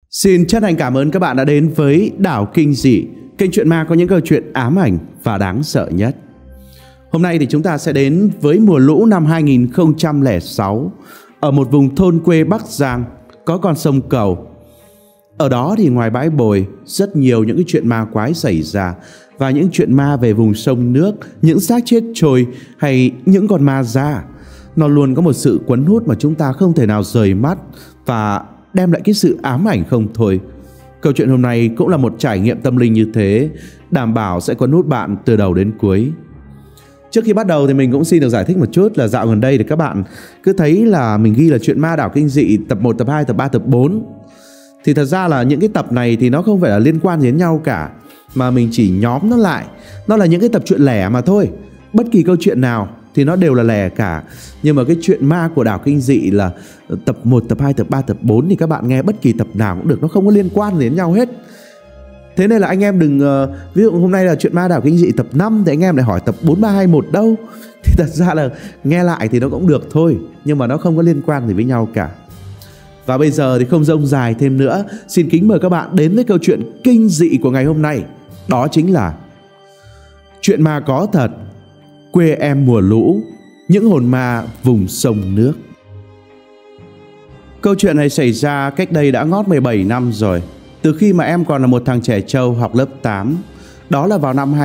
Xin chân thành cảm ơn các bạn đã đến với Đảo Kinh Dị, kênh truyện ma có những câu chuyện ám ảnh và đáng sợ nhất. Hôm nay thì chúng ta sẽ đến với mùa lũ năm 2006 ở một vùng thôn quê Bắc Giang có con sông Cầu. Ở đó thì ngoài bãi bồi rất nhiều những cái chuyện ma quái xảy ra, và những chuyện ma về vùng sông nước, những xác chết trôi hay những con ma già, nó luôn có một sự cuốn hút mà chúng ta không thể nào rời mắt và đem lại cái sự ám ảnh không thôi. Câu chuyện hôm nay cũng là một trải nghiệm tâm linh như thế, đảm bảo sẽ cuốn hút bạn từ đầu đến cuối. Trước khi bắt đầu thì mình cũng xin được giải thích một chút là dạo gần đây thì các bạn cứ thấy là mình ghi là chuyện ma Đảo Kinh Dị tập 1, tập 2, tập 3, tập 4. Thì thật ra là những cái tập này thì nó không phải là liên quan đến nhau cả, mà mình chỉ nhóm nó lại. Nó là những cái tập truyện lẻ mà thôi. Bất kỳ câu chuyện nào thì nó đều là lẻ cả. Nhưng mà cái chuyện ma của Đảo Kinh Dị là tập 1, tập 2, tập 3, tập 4 thì các bạn nghe bất kỳ tập nào cũng được, nó không có liên quan đến nhau hết. Thế nên là anh em đừng ví dụ hôm nay là chuyện ma Đảo Kinh Dị tập 5 thì anh em lại hỏi tập 4, 3, 2, 1 đâu. Thì thật ra là nghe lại thì nó cũng được thôi, nhưng mà nó không có liên quan gì với nhau cả. Và bây giờ thì không rông dài thêm nữa, xin kính mời các bạn đến với câu chuyện kinh dị của ngày hôm nay. Đó chính là chuyện ma có thật, quê em mùa lũ, những hồn ma vùng sông nước. Câu chuyện này xảy ra cách đây đã ngót 17 năm rồi, từ khi mà em còn là một thằng trẻ trâu học lớp 8. Đó là vào năm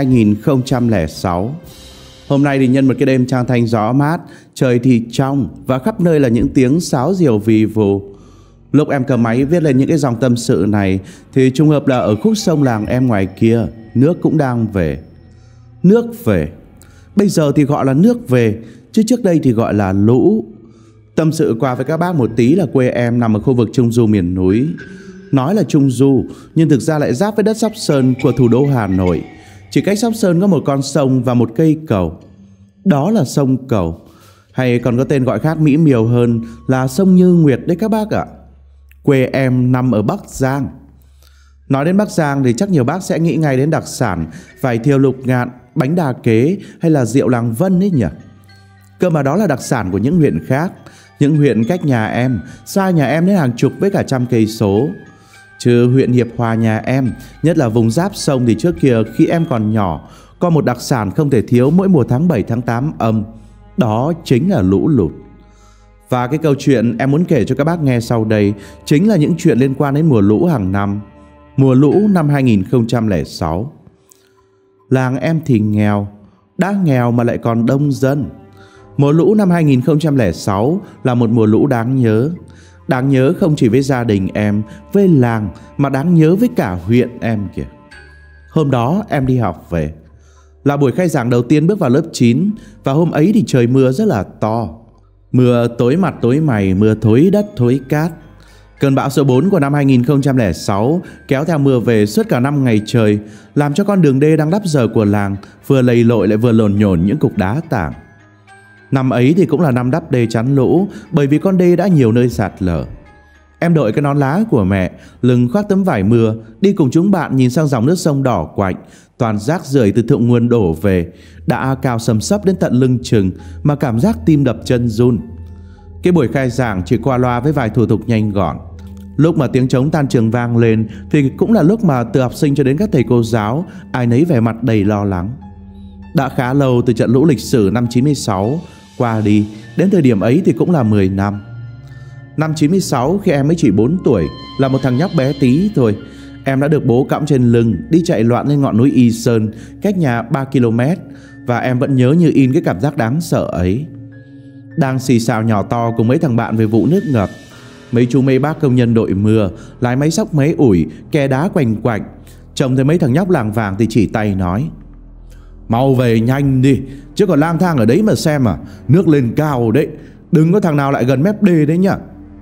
2006. Hôm nay thì nhân một cái đêm trăng thanh gió mát, trời thì trong và khắp nơi là những tiếng sáo diều vì vù. Lúc em cầm máy viết lên những cái dòng tâm sự này thì trùng hợp là ở khúc sông làng em ngoài kia, nước cũng đang về. Nước về. Bây giờ thì gọi là nước về, chứ trước đây thì gọi là lũ. Tâm sự qua với các bác một tí là quê em nằm ở khu vực Trung Du miền núi. Nói là Trung Du, nhưng thực ra lại giáp với đất Sóc Sơn của thủ đô Hà Nội. Chỉ cách Sóc Sơn có một con sông và một cây cầu. Đó là sông Cầu, hay còn có tên gọi khác mỹ miều hơn là sông Như Nguyệt đấy các bác ạ. Quê em nằm ở Bắc Giang. Nói đến Bắc Giang thì chắc nhiều bác sẽ nghĩ ngay đến đặc sản vải thiều Lục Ngạn, bánh đa kế hay là rượu Làng Vân ấy nhỉ. Cơ mà đó là đặc sản của những huyện khác, những huyện cách nhà em, xa nhà em đến hàng chục với cả trăm cây số. Chứ huyện Hiệp Hòa nhà em, nhất là vùng giáp sông thì trước kia khi em còn nhỏ, có một đặc sản không thể thiếu mỗi mùa tháng 7, tháng 8 âm. Đó chính là lũ lụt. Và cái câu chuyện em muốn kể cho các bác nghe sau đây chính là những chuyện liên quan đến mùa lũ hàng năm. Mùa lũ năm 2006. Làng em thì nghèo, đã nghèo mà lại còn đông dân. Mùa lũ năm 2006 là một mùa lũ đáng nhớ. Đáng nhớ không chỉ với gia đình em, với làng, mà đáng nhớ với cả huyện em kìa. Hôm đó em đi học về, là buổi khai giảng đầu tiên bước vào lớp 9. Và hôm ấy thì trời mưa rất là to. Mưa tối mặt tối mày, mưa thối đất thối cát. Cơn bão số 4 của năm 2006 kéo theo mưa về suốt cả 5 ngày trời, làm cho con đường đê đang đắp dờ của làng vừa lầy lội lại vừa lồn nhồn những cục đá tảng. Năm ấy thì cũng là năm đắp đê chắn lũ, bởi vì con đê đã nhiều nơi sạt lở. Em đội cái nón lá của mẹ, lưng khoác tấm vải mưa, đi cùng chúng bạn nhìn sang dòng nước sông đỏ quạnh, toàn rác rưởi từ thượng nguồn đổ về, đã cao sầm sấp đến tận lưng chừng mà cảm giác tim đập chân run. Cái buổi khai giảng chỉ qua loa với vài thủ tục nhanh gọn. Lúc mà tiếng trống tan trường vang lên thì cũng là lúc mà từ học sinh cho đến các thầy cô giáo, ai nấy vẻ mặt đầy lo lắng. Đã khá lâu từ trận lũ lịch sử năm 96 qua đi, đến thời điểm ấy thì cũng là 10 năm. Năm 96 khi em mới chỉ 4 tuổi, là một thằng nhóc bé tí thôi, em đã được bố cõng trên lưng đi chạy loạn lên ngọn núi Y Sơn cách nhà 3 km. Và em vẫn nhớ như in cái cảm giác đáng sợ ấy. Đang xì xào nhỏ to cùng mấy thằng bạn về vụ nước ngập. Mấy chú mấy bác công nhân đội mưa lái máy xóc máy ủi, kè đá quanh quạnh. Trông thấy mấy thằng nhóc làng vàng thì chỉ tay nói: "Mau về nhanh đi, chứ còn lang thang ở đấy mà xem à, nước lên cao đấy, đừng có thằng nào lại gần mép đê đấy nhá."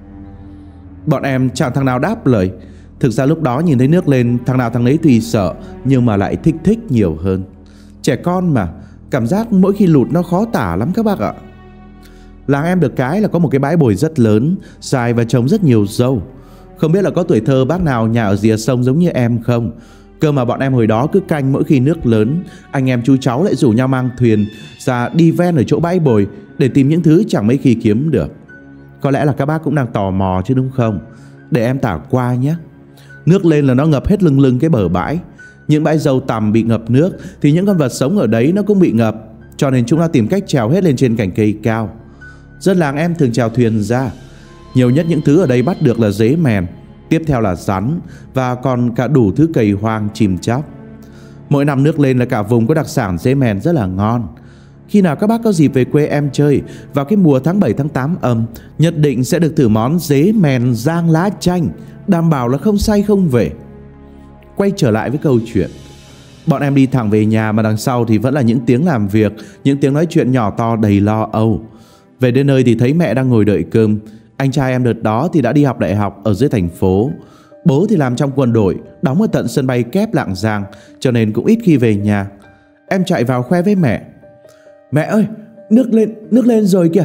Bọn em chẳng thằng nào đáp lời. Thực ra lúc đó nhìn thấy nước lên, thằng nào thằng ấy tùy sợ, nhưng mà lại thích nhiều hơn. Trẻ con mà, cảm giác mỗi khi lụt nó khó tả lắm các bác ạ. Làng em được cái là có một cái bãi bồi rất lớn, dài và trồng rất nhiều dâu. Không biết là có tuổi thơ bác nào nhà ở rìa sông giống như em không? Cơ mà bọn em hồi đó cứ canh mỗi khi nước lớn, anh em chú cháu lại rủ nhau mang thuyền ra đi ven ở chỗ bãi bồi để tìm những thứ chẳng mấy khi kiếm được. Có lẽ là các bác cũng đang tò mò chứ đúng không? Để em tả qua nhé. Nước lên là nó ngập hết lưng cái bờ bãi. Những bãi dâu tằm bị ngập nước thì những con vật sống ở đấy nó cũng bị ngập, cho nên chúng nó tìm cách trèo hết lên trên cành cây cao. Dân làng em thường trèo thuyền ra. Nhiều nhất những thứ ở đây bắt được là dế mèn, tiếp theo là rắn và còn cả đủ thứ cầy hoang, chim chóc. Mỗi năm nước lên là cả vùng có đặc sản dế mèn rất là ngon. Khi nào các bác có dịp về quê em chơi vào cái mùa tháng 7 tháng 8 âm, nhất định sẽ được thử món dế mèn rang lá chanh, đảm bảo là không say không về. Quay trở lại với câu chuyện, bọn em đi thẳng về nhà mà đằng sau thì vẫn là những tiếng làm việc, những tiếng nói chuyện nhỏ to đầy lo âu. Về đến nơi thì thấy mẹ đang ngồi đợi cơm. Anh trai em đợt đó thì đã đi học đại học ở dưới thành phố. Bố thì làm trong quân đội, đóng ở tận sân bay kép Lạng Giang, cho nên cũng ít khi về nhà. Em chạy vào khoe với mẹ: "Mẹ ơi, nước lên rồi kìa."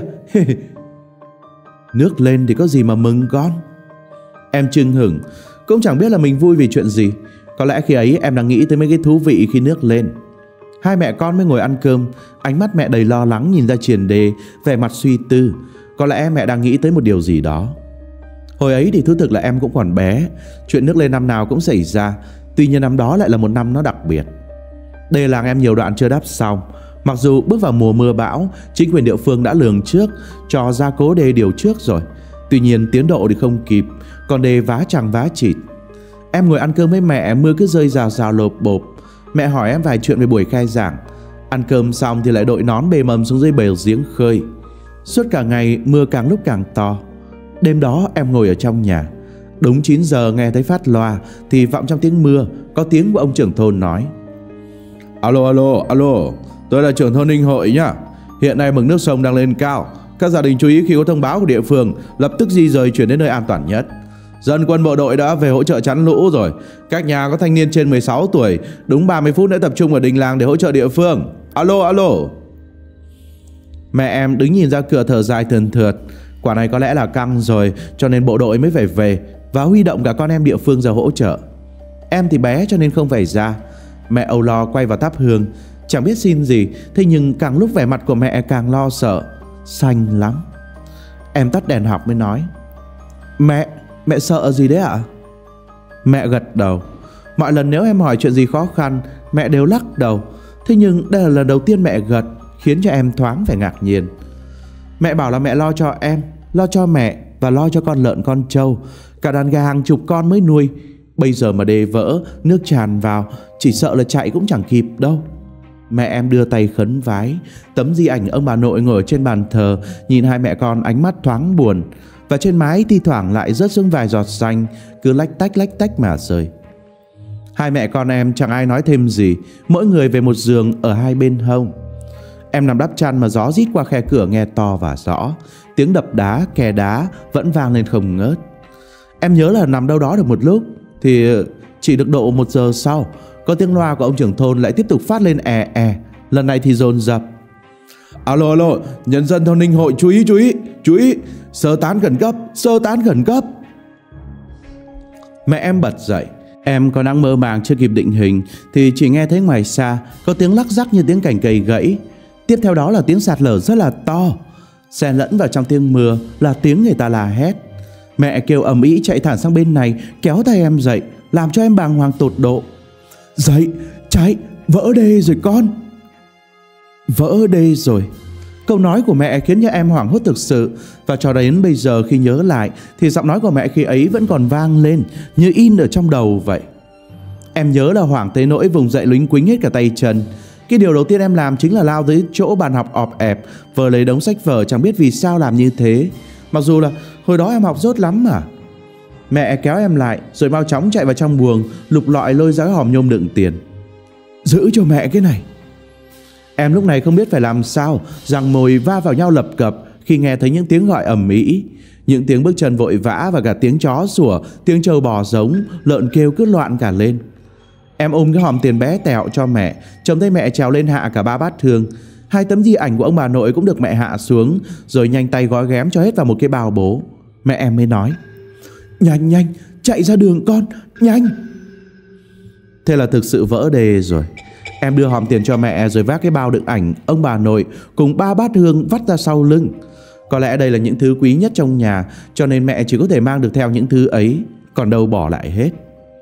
Nước lên thì có gì mà mừng con? Em chưng hửng, cũng chẳng biết là mình vui vì chuyện gì. Có lẽ khi ấy em đang nghĩ tới mấy cái thú vị khi nước lên. Hai mẹ con mới ngồi ăn cơm, ánh mắt mẹ đầy lo lắng nhìn ra triền đề, vẻ mặt suy tư. Có lẽ mẹ đang nghĩ tới một điều gì đó. Hồi ấy thì thú thực là em cũng còn bé, chuyện nước lên năm nào cũng xảy ra. Tuy nhiên năm đó lại là một năm nó đặc biệt. Đê làng em nhiều đoạn chưa đắp xong. Mặc dù bước vào mùa mưa bão, chính quyền địa phương đã lường trước, cho gia cố đê điều trước rồi. Tuy nhiên tiến độ thì không kịp, còn đê vá chằng vá chịt. Em ngồi ăn cơm với mẹ, mưa cứ rơi rào rào lộp bộp. Mẹ hỏi em vài chuyện về buổi khai giảng. Ăn cơm xong thì lại đội nón bề mầm xuống dưới bể giếng khơi. Suốt cả ngày mưa càng lúc càng to. Đêm đó em ngồi ở trong nhà. Đúng 9 giờ nghe thấy phát loa thì vọng trong tiếng mưa có tiếng của ông trưởng thôn nói: Alo, tôi là trưởng thôn Ninh Hội nhá. Hiện nay mực nước sông đang lên cao. Các gia đình chú ý khi có thông báo của địa phương lập tức di rời chuyển đến nơi an toàn nhất. Dân quân bộ đội đã về hỗ trợ chắn lũ rồi. Các nhà có thanh niên trên 16 tuổi đúng 30 phút nữa tập trung ở đình làng để hỗ trợ địa phương. Alo. Mẹ em đứng nhìn ra cửa thở dài thườn thượt. Quả này có lẽ là căng rồi, cho nên bộ đội mới phải về và huy động cả con em địa phương ra hỗ trợ. Em thì bé cho nên không phải ra. Mẹ âu lo quay vào thắp hương, chẳng biết xin gì. Thế nhưng càng lúc vẻ mặt của mẹ càng lo sợ, xanh lắm. Em tắt đèn học mới nói: Mẹ sợ gì đấy ạ? Mẹ gật đầu. Mọi lần nếu em hỏi chuyện gì khó khăn, mẹ đều lắc đầu. Thế nhưng đây là lần đầu tiên mẹ gật, khiến cho em thoáng phải ngạc nhiên. Mẹ bảo là mẹ lo cho em, lo cho mẹ và lo cho con lợn con trâu, cả đàn gà hàng chục con mới nuôi. Bây giờ mà đê vỡ, nước tràn vào, chỉ sợ là chạy cũng chẳng kịp đâu. Mẹ em đưa tay khấn vái. Tấm di ảnh ông bà nội ngồi trên bàn thờ, nhìn hai mẹ con ánh mắt thoáng buồn. Và trên mái thi thoảng lại rớt xuống vài giọt xanh, cứ lách tách mà rơi. Hai mẹ con em chẳng ai nói thêm gì, mỗi người về một giường ở hai bên hông. Em nằm đắp chăn mà gió rít qua khe cửa nghe to và rõ. Tiếng đập đá, kè đá vẫn vang lên không ngớt. Em nhớ là nằm đâu đó được một lúc thì chỉ được độ 1 giờ sau, có tiếng loa của ông trưởng thôn lại tiếp tục phát lên lần này thì dồn dập. Alo, nhân dân thôn Ninh Hội chú ý, sơ tán khẩn cấp. Mẹ em bật dậy. Em còn đang mơ màng chưa kịp định hình thì chỉ nghe thấy ngoài xa có tiếng lắc rắc như tiếng cành cây gãy. Tiếp theo đó là tiếng sạt lở rất là to. Xen lẫn vào trong tiếng mưa là tiếng người ta la hét. Mẹ kêu ầm ĩ chạy thẳng sang bên này, kéo tay em dậy, làm cho em bàng hoàng tột độ. Dậy, chạy, vỡ đê rồi con. Vỡ đê rồi. Câu nói của mẹ khiến cho em hoảng hốt thực sự. Và cho đến bây giờ khi nhớ lại thì giọng nói của mẹ khi ấy vẫn còn vang lên như in ở trong đầu vậy. Em nhớ là hoảng tới nỗi vùng dậy lính quính hết cả tay chân. Cái điều đầu tiên em làm chính là lao tới chỗ bàn học ọp ẹp, vờ lấy đống sách vở, chẳng biết vì sao làm như thế. Mặc dù là hồi đó em học dốt lắm mà. Mẹ kéo em lại rồi mau chóng chạy vào trong buồng, lục lọi lôi ra cái hòm nhôm đựng tiền. Giữ cho mẹ cái này. Em lúc này không biết phải làm sao, răng môi va vào nhau lập cập khi nghe thấy những tiếng gọi ầm ĩ, những tiếng bước chân vội vã và cả tiếng chó sủa, tiếng trâu bò giống, lợn kêu cứ loạn cả lên. Em ôm cái hòm tiền bé tẹo cho mẹ, trông thấy mẹ trèo lên hạ cả 3 bát hương. 2 tấm di ảnh của ông bà nội cũng được mẹ hạ xuống, rồi nhanh tay gói ghém cho hết vào một cái bao bố. Mẹ em mới nói: Nhanh, chạy ra đường con, nhanh. Thế là thực sự vỡ đê rồi. Em đưa hòm tiền cho mẹ rồi vác cái bao đựng ảnh ông bà nội cùng 3 bát hương vắt ra sau lưng. Có lẽ đây là những thứ quý nhất trong nhà, cho nên mẹ chỉ có thể mang được theo những thứ ấy, còn đâu bỏ lại hết.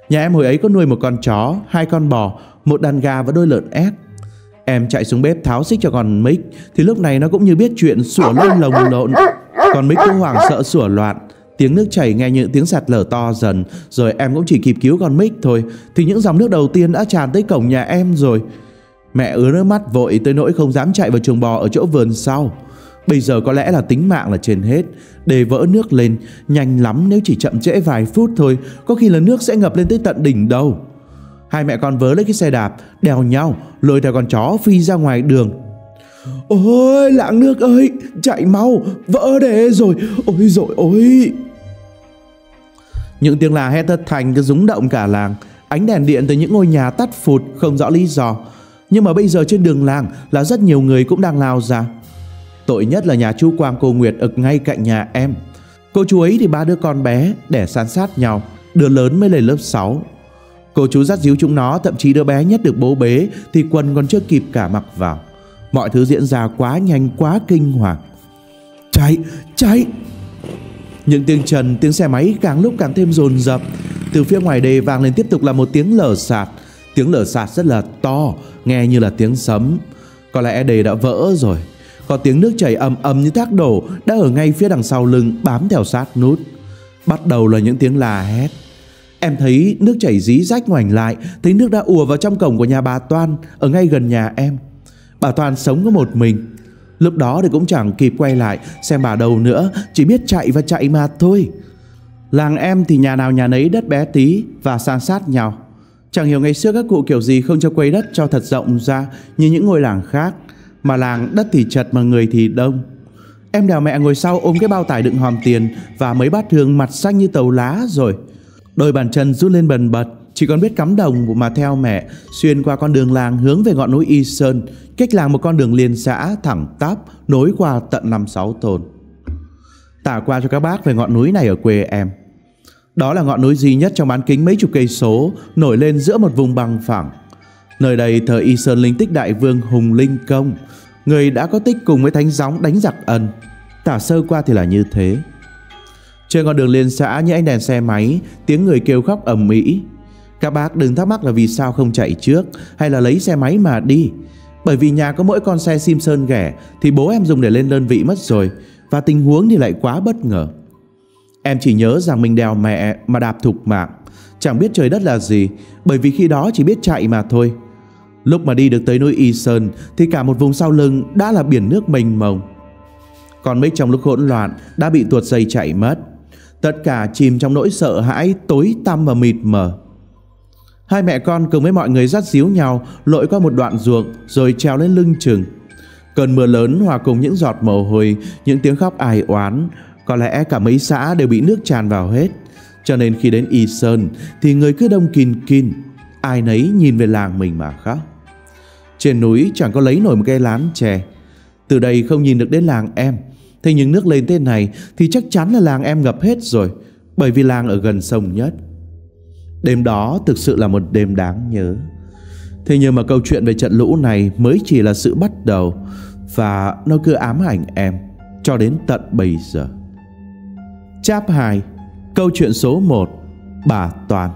Nhà em hồi ấy có nuôi một con chó, 2 con bò, một đàn gà và đôi lợn ép. Em chạy xuống bếp tháo xích cho con Mick, thì lúc này nó cũng như biết chuyện, sủa lên lồng lộn. Con Mick cũng hoảng sợ sủa loạn. Tiếng nước chảy nghe như tiếng sạt lở to dần. Rồi em cũng chỉ kịp cứu con Mick thôi, thì những dòng nước đầu tiên đã tràn tới cổng nhà em rồi. Mẹ ứa nước mắt vội tới nỗi không dám chạy vào chuồng bò ở chỗ vườn sau. Bây giờ có lẽ là tính mạng là trên hết. Để vỡ nước lên nhanh lắm, nếu chỉ chậm trễ vài phút thôi, có khi là nước sẽ ngập lên tới tận đỉnh đầu. Hai mẹ con vớ lấy cái xe đạp, đèo nhau lôi theo con chó phi ra ngoài đường. Ôi lạng nước ơi, chạy mau, vỡ đê rồi, ôi dồi ôi. Những tiếng la hét thất thanh cứ rúng động cả làng. Ánh đèn điện từ những ngôi nhà tắt phụt không rõ lý do. Nhưng mà bây giờ trên đường làng là rất nhiều người cũng đang lao ra. Tội nhất là nhà chú Quang cô Nguyệt ở ngay cạnh nhà em. Cô chú ấy thì 3 đứa con bé đẻ san sát nhau, đứa lớn mới lên lớp 6. Cô chú dắt díu chúng nó, thậm chí đứa bé nhất được bố bế thì quần còn chưa kịp cả mặc vào. Mọi thứ diễn ra quá nhanh, quá kinh hoàng. Chạy, chạy! Những tiếng chân, tiếng xe máy càng lúc càng thêm dồn dập. Từ phía ngoài đê vang lên tiếp tục là một tiếng lở sạt. Tiếng lở sạt rất là to, nghe như là tiếng sấm. Có lẽ đê đã vỡ rồi. Có tiếng nước chảy ầm ầm như thác đổ đã ở ngay phía đằng sau lưng, bám theo sát nút. Bắt đầu là những tiếng la hét. Em thấy nước chảy rí rách, ngoảnh lại thấy nước đã ùa vào trong cổng của nhà bà Toan ở ngay gần nhà em. Bà Toan sống có một mình. Lúc đó thì cũng chẳng kịp quay lại xem bà đâu nữa, chỉ biết chạy và chạy mà thôi. Làng em thì nhà nào nhà nấy đất bé tí và san sát nhau. Chẳng hiểu ngày xưa các cụ kiểu gì không cho quây đất cho thật rộng ra như những ngôi làng khác, mà làng đất thì chật mà người thì đông. Em đèo mẹ ngồi sau ôm cái bao tải đựng hòm tiền và mấy bát hương mặt xanh như tàu lá rồi. Đôi bàn chân run lên bần bật, chỉ còn biết cắm đồng mà theo mẹ xuyên qua con đường làng hướng về ngọn núi Y Sơn, cách làng một con đường liên xã thẳng tắp nối qua tận 5-6 thôn. Tả qua cho các bác về ngọn núi này ở quê em. Đó là ngọn núi duy nhất trong bán kính mấy chục cây số, nổi lên giữa một vùng bằng phẳng. Nơi đây thờ Y Sơn linh tích đại vương Hùng Linh Công, người đã có tích cùng với Thánh Gióng đánh giặc Ân. Tả sơ qua thì là như thế. Trên con đường liên xã như ánh đèn xe máy, tiếng người kêu khóc ầm ĩ. Các bác đừng thắc mắc là vì sao không chạy trước hay là lấy xe máy mà đi. Bởi vì nhà có mỗi con xe Simpson ghẻ thì bố em dùng để lên đơn vị mất rồi, và tình huống thì lại quá bất ngờ. Em chỉ nhớ rằng mình đèo mẹ mà đạp thục mạng, chẳng biết trời đất là gì, bởi vì khi đó chỉ biết chạy mà thôi. Lúc mà đi được tới núi Y Sơn thì cả một vùng sau lưng đã là biển nước mênh mông. Con Mick trong lúc hỗn loạn đã bị tuột dây chạy mất. Tất cả chìm trong nỗi sợ hãi tối tăm và mịt mờ. Hai mẹ con cùng với mọi người dắt díu nhau lội qua một đoạn ruộng rồi trèo lên lưng chừng. Cơn mưa lớn hòa cùng những giọt mồ hôi, những tiếng khóc ai oán. Có lẽ cả mấy xã đều bị nước tràn vào hết. Cho nên khi đến Y Sơn thì người cứ đông kín kín, ai nấy nhìn về làng mình mà khóc. Trên núi chẳng có lấy nổi một cây lán chè. Từ đây không nhìn được đến làng em. Thế nhưng nước lên thế này thì chắc chắn là làng em ngập hết rồi, bởi vì làng ở gần sông nhất. Đêm đó thực sự là một đêm đáng nhớ. Thế nhưng mà câu chuyện về trận lũ này mới chỉ là sự bắt đầu, và nó cứ ám ảnh em cho đến tận bây giờ. Chap 2. Câu chuyện số 1. Bà Toan.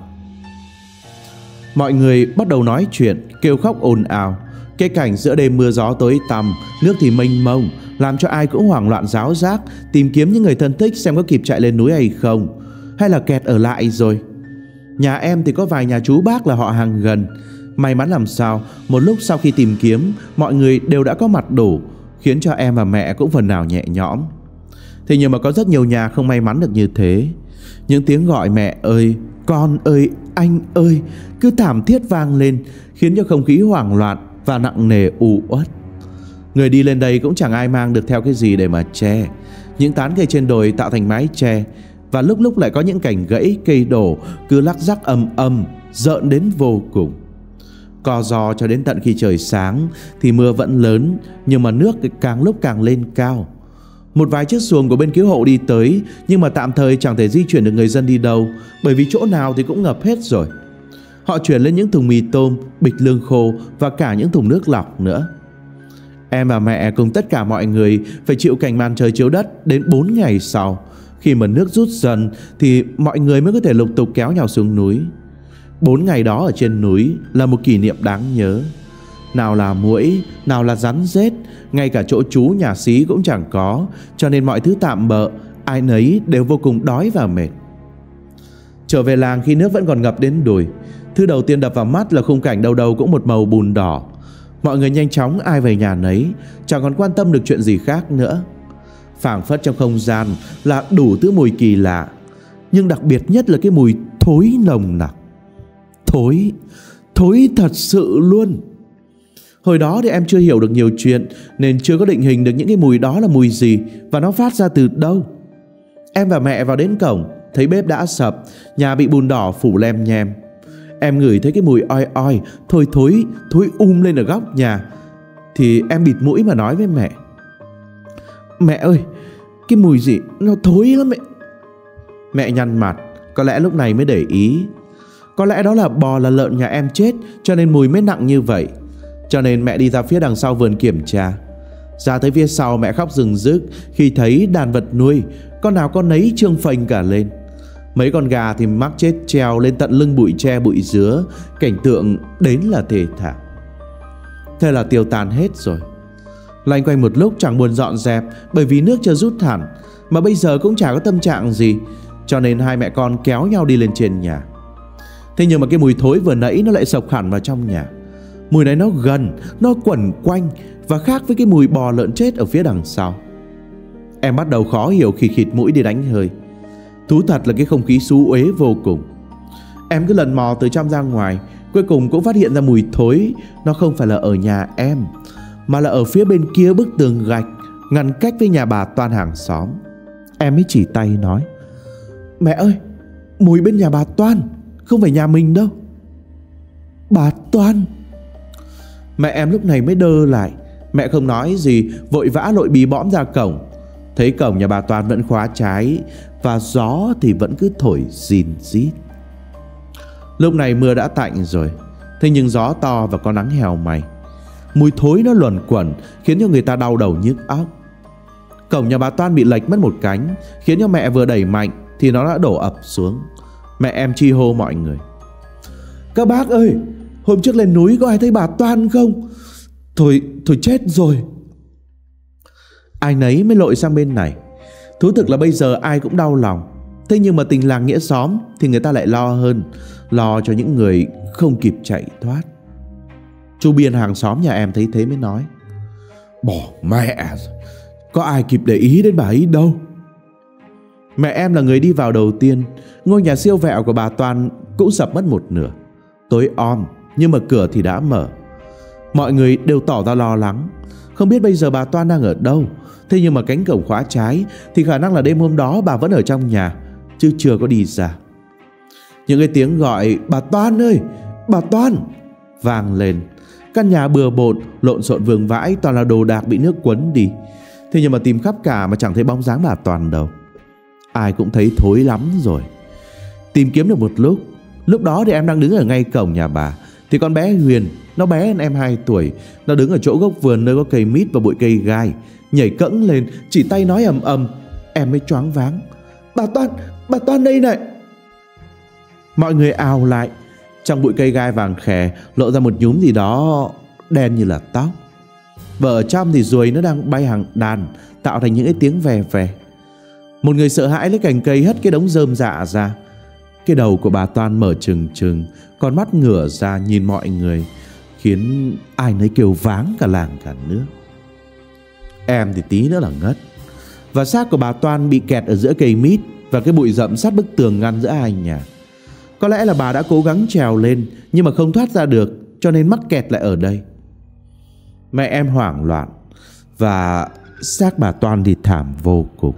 Mọi người bắt đầu nói chuyện, kêu khóc ồn ào. Cái cảnh giữa đêm mưa gió tối tăm, nước thì mênh mông, làm cho ai cũng hoảng loạn ráo rác, tìm kiếm những người thân thích xem có kịp chạy lên núi hay không, hay là kẹt ở lại rồi. Nhà em thì có vài nhà chú bác là họ hàng gần. May mắn làm sao, một lúc sau khi tìm kiếm, mọi người đều đã có mặt đủ, khiến cho em và mẹ cũng phần nào nhẹ nhõm. Thế nhưng mà có rất nhiều nhà không may mắn được như thế. Những tiếng gọi mẹ ơi, con ơi, anh ơi cứ thảm thiết vang lên, khiến cho không khí hoảng loạn và nặng nề u uất. Người đi lên đây cũng chẳng ai mang được theo cái gì để mà che. Những tán cây trên đồi tạo thành mái che, và lúc lúc lại có những cành gãy, cây đổ cứ lắc rắc ầm ầm, rợn đến vô cùng. Co giò cho đến tận khi trời sáng thì mưa vẫn lớn, nhưng mà nước càng lúc càng lên cao. Một vài chiếc xuồng của bên cứu hộ đi tới, nhưng mà tạm thời chẳng thể di chuyển được người dân đi đâu, bởi vì chỗ nào thì cũng ngập hết rồi. Họ chuyển lên những thùng mì tôm, bịch lương khô và cả những thùng nước lọc nữa. Em và mẹ cùng tất cả mọi người phải chịu cảnh màn trời chiếu đất đến 4 ngày sau. Khi mà nước rút dần thì mọi người mới có thể lục tục kéo nhau xuống núi. 4 ngày đó ở trên núi là một kỷ niệm đáng nhớ. Nào là muỗi, nào là rắn rết, ngay cả chỗ trú nhà xí cũng chẳng có, cho nên mọi thứ tạm bợ, ai nấy đều vô cùng đói và mệt. Trở về làng khi nước vẫn còn ngập đến đùi, thứ đầu tiên đập vào mắt là khung cảnh đâu đâu cũng một màu bùn đỏ. Mọi người nhanh chóng ai về nhà nấy, chẳng còn quan tâm được chuyện gì khác nữa. Phảng phất trong không gian là đủ thứ mùi kỳ lạ, nhưng đặc biệt nhất là cái mùi thối nồng nặc. Thối thật sự luôn. Hồi đó thì em chưa hiểu được nhiều chuyện, nên chưa có định hình được những cái mùi đó là mùi gì và nó phát ra từ đâu. Em và mẹ vào đến cổng, thấy bếp đã sập, nhà bị bùn đỏ phủ lem nhem. Em ngửi thấy cái mùi oi oi, thối lên ở góc nhà, thì em bịt mũi mà nói với mẹ: "Mẹ ơi, cái mùi gì nó thối lắm mẹ." Mẹ nhăn mặt, có lẽ lúc này mới để ý. Có lẽ đó là bò là lợn nhà em chết, cho nên mùi mới nặng như vậy. Cho nên mẹ đi ra phía đằng sau vườn kiểm tra. Ra tới phía sau mẹ khóc rừng rức khi thấy đàn vật nuôi, con nào con nấy trương phình cả lên. Mấy con gà thì mắc chết treo lên tận lưng bụi tre bụi dứa, cảnh tượng đến là thê thảm. Thế là tiêu tan hết rồi. Loanh quanh một lúc chẳng buồn dọn dẹp, bởi vì nước chưa rút hẳn, mà bây giờ cũng chả có tâm trạng gì, cho nên hai mẹ con kéo nhau đi lên trên nhà. Thế nhưng mà cái mùi thối vừa nãy nó lại sộc hẳn vào trong nhà. Mùi này nó gần, nó quẩn quanh và khác với cái mùi bò lợn chết ở phía đằng sau. Em bắt đầu khó hiểu khi khịt mũi đi đánh hơi. Thú thật là cái không khí xú uế vô cùng. Em cứ lần mò từ trong ra ngoài, cuối cùng cũng phát hiện ra mùi thối nó không phải là ở nhà em, mà là ở phía bên kia bức tường gạch ngăn cách với nhà bà Toan hàng xóm. Em mới chỉ tay nói: "Mẹ ơi, mùi bên nhà bà Toan, không phải nhà mình đâu." "Bà Toan?" Mẹ em lúc này mới đơ lại. Mẹ không nói gì, vội vã lội bí bõm ra cổng. Thấy cổng nhà bà Toan vẫn khóa trái, và gió thì vẫn cứ thổi rìn rít. Lúc này mưa đã tạnh rồi, thế nhưng gió to và có nắng hèo mày. Mùi thối nó luẩn quẩn khiến cho người ta đau đầu nhức óc. Cổng nhà bà Toan bị lệch mất một cánh, khiến cho mẹ vừa đẩy mạnh thì nó đã đổ ập xuống. Mẹ em chi hô mọi người: "Các bác ơi, hôm trước lên núi có ai thấy bà Toan không? Thôi chết rồi." Ai nấy mới lội sang bên này. Thú thực là bây giờ ai cũng đau lòng. Thế nhưng mà tình làng nghĩa xóm thì người ta lại lo hơn, lo cho những người không kịp chạy thoát. Chú Biên hàng xóm nhà em thấy thế mới nói: "Bỏ mẹ, có ai kịp để ý đến bà ấy đâu." Mẹ em là người đi vào đầu tiên. Ngôi nhà siêu vẹo của bà Toan cũng sập mất một nửa. Tối om nhưng mà cửa thì đã mở. Mọi người đều tỏ ra lo lắng, không biết bây giờ bà Toan đang ở đâu. Thế nhưng mà cánh cổng khóa trái thì khả năng là đêm hôm đó bà vẫn ở trong nhà, chứ chưa có đi ra. Những cái tiếng gọi "Bà Toan ơi, bà Toan" vang lên. Căn nhà bừa bộn, lộn xộn vương vãi, toàn là đồ đạc bị nước cuốn đi. Thế nhưng mà tìm khắp cả mà chẳng thấy bóng dáng bà Toan đâu. Ai cũng thấy thối lắm rồi. Tìm kiếm được một lúc đó thì em đang đứng ở ngay cổng nhà bà, thì con bé Huyền, nó bé hơn em 2 tuổi, nó đứng ở chỗ gốc vườn nơi có cây mít và bụi cây gai, nhảy cẫng lên, chỉ tay nói ầm ầm. Em mới choáng váng: Bà Toan đây này." Mọi người ào lại. Trong bụi cây gai vàng khè lộ ra một nhúm gì đó đen như là tóc, và ở trong thì ruồi nó đang bay hàng đàn, tạo thành những cái tiếng vè vè. Một người sợ hãi lấy cành cây hất cái đống rơm rạ ra. Cái đầu của bà Toan mở trừng trừng, con mắt ngửa ra nhìn mọi người, khiến ai nấy kêu váng cả làng cả nước. Em thì tí nữa là ngất. Và xác của bà Toan bị kẹt ở giữa cây mít và cái bụi rậm sát bức tường ngăn giữa hai nhà. Có lẽ là bà đã cố gắng trèo lên nhưng mà không thoát ra được, cho nên mắc kẹt lại ở đây. Mẹ em hoảng loạn, và xác bà Toan thì thảm vô cùng.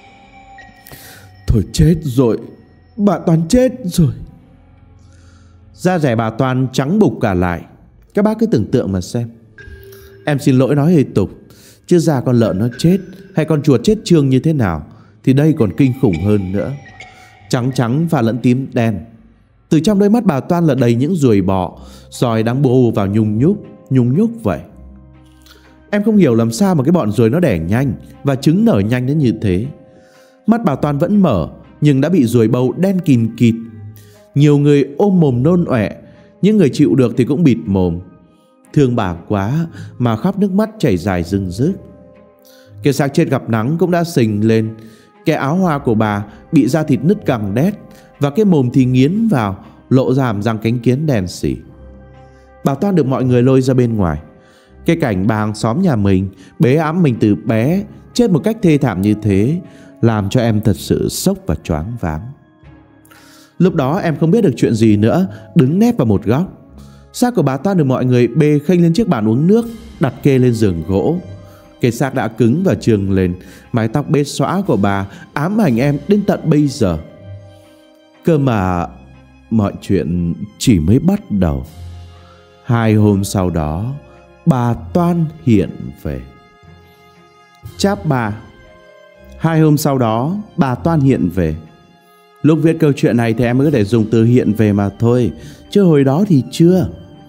"Thôi chết rồi, bà Toan chết rồi." Da rẻ bà Toan trắng bục cả lại. Các bác cứ tưởng tượng mà xem. Em xin lỗi nói hơi tục, chứ da con lợn nó chết hay con chuột chết trương như thế nào thì đây còn kinh khủng hơn nữa. Trắng và lẫn tím đen. Từ trong đôi mắt bà Toan là đầy những ruồi bọ, giòi đang bù vào nhung nhúc vậy. Em không hiểu làm sao mà cái bọn ruồi nó đẻ nhanh và trứng nở nhanh đến như thế. Mắt bà Toan vẫn mở nhưng đã bị ruồi bầu đen kìn kịt. Nhiều người ôm mồm nôn ọe, những người chịu được thì cũng bịt mồm. Thương bà quá mà khóc nước mắt chảy dài rưng rức. Cái xác chết gặp nắng cũng đã sình lên. Cái áo hoa của bà bị da thịt nứt cằng đét, và cái mồm thì nghiến vào, lộ ra hàm răng cánh kiến đen sì. Bà Toan được mọi người lôi ra bên ngoài. Cái cảnh bà hàng xóm nhà mình bế ẵm mình từ bé chết một cách thê thảm như thế làm cho em thật sự sốc và choáng váng. Lúc đó em không biết được chuyện gì nữa, đứng nép vào một góc. Xác của bà Toan được mọi người bê khênh lên chiếc bàn uống nước, đặt kê lên giường gỗ. Cái xác đã cứng và trương lên, mái tóc bết xõa của bà ám ảnh em đến tận bây giờ. Cơ mà mọi chuyện chỉ mới bắt đầu. 2 hôm sau đó, bà Toan hiện về. Chap 3. 2 hôm sau đó, bà Toan hiện về. Lúc viết câu chuyện này thì em mới có thể dùng từ hiện về mà thôi, chứ hồi đó thì chưa.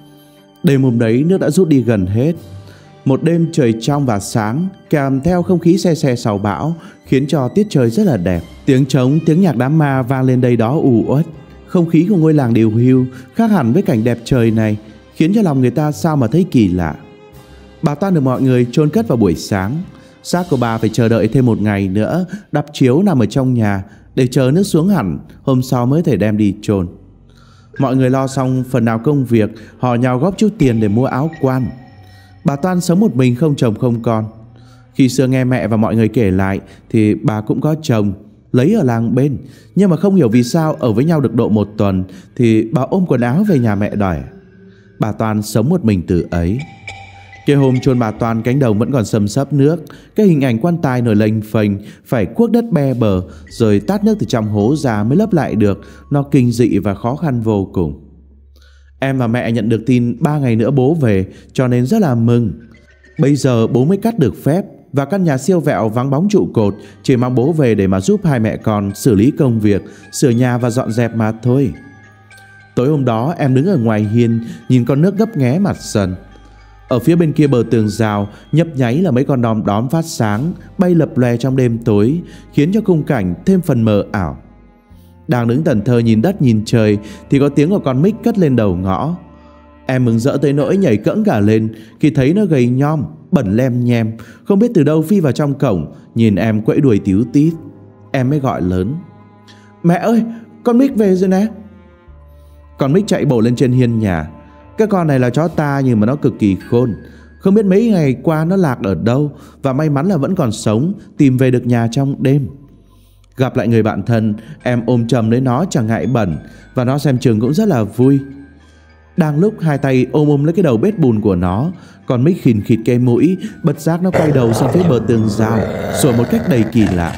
Đêm hôm đấy nước đã rút đi gần hết. Một đêm trời trong và sáng, kèm theo không khí se se sau bão, khiến cho tiết trời rất là đẹp. Tiếng trống, tiếng nhạc đám ma vang lên đây đó ù uất. Không khí của ngôi làng điều hưu khác hẳn với cảnh đẹp trời này, khiến cho lòng người ta sao mà thấy kỳ lạ. Bà Toan được mọi người chôn cất vào buổi sáng. Xác của bà phải chờ đợi thêm 1 ngày nữa, đắp chiếu nằm ở trong nhà để chờ nước xuống hẳn, hôm sau mới thể đem đi chôn. Mọi người lo xong phần nào công việc, họ nhào góp chút tiền để mua áo quan. Bà Toan sống một mình, không chồng không con. Khi xưa nghe mẹ và mọi người kể lại thì bà cũng có chồng, lấy ở làng bên, nhưng mà không hiểu vì sao ở với nhau được độ 1 tuần thì bà ôm quần áo về nhà mẹ đòi. Bà Toan sống một mình từ ấy. Cái hôm chôn bà Toan, cánh đồng vẫn còn xâm xấp nước. Cái hình ảnh quan tài nổi lềnh phềnh, phải cuốc đất be bờ rồi tát nước từ trong hố ra mới lấp lại được. Nó kinh dị và khó khăn vô cùng. Em và mẹ nhận được tin 3 ngày nữa bố về, cho nên rất là mừng. Bây giờ bố mới cắt được phép, và căn nhà siêu vẹo vắng bóng trụ cột, chỉ mong bố về để mà giúp hai mẹ con xử lý công việc, sửa nhà và dọn dẹp mà thôi. Tối hôm đó em đứng ở ngoài hiên, nhìn con nước ngấp nghé mặt sân. Ở phía bên kia bờ tường rào, nhấp nháy là mấy con đom đóm phát sáng, bay lập lòe trong đêm tối, khiến cho khung cảnh thêm phần mờ ảo. Đang đứng thẫn thờ nhìn đất nhìn trời thì có tiếng của con Mick cất lên đầu ngõ. Em mừng rỡ tới nỗi nhảy cẫng cả lên khi thấy nó gầy nhom, bẩn lem nhem, không biết từ đâu phi vào trong cổng, nhìn em quẫy đuôi tíu tít. Em mới gọi lớn: "Mẹ ơi, con Mick về rồi nè." Con Mick chạy bổ lên trên hiên nhà. Cái con này là chó ta nhưng mà nó cực kỳ khôn. Không biết mấy ngày qua nó lạc ở đâu, và may mắn là vẫn còn sống, tìm về được nhà trong đêm. Gặp lại người bạn thân, em ôm chầm lấy nó chẳng ngại bẩn, và nó xem chừng cũng rất là vui. Đang lúc hai tay ôm lấy cái đầu bết bùn của nó, con Mick khìn khịt cái mũi, bất giác nó quay đầu sang phía bờ tường rào, sủa một cách đầy kỳ lạ.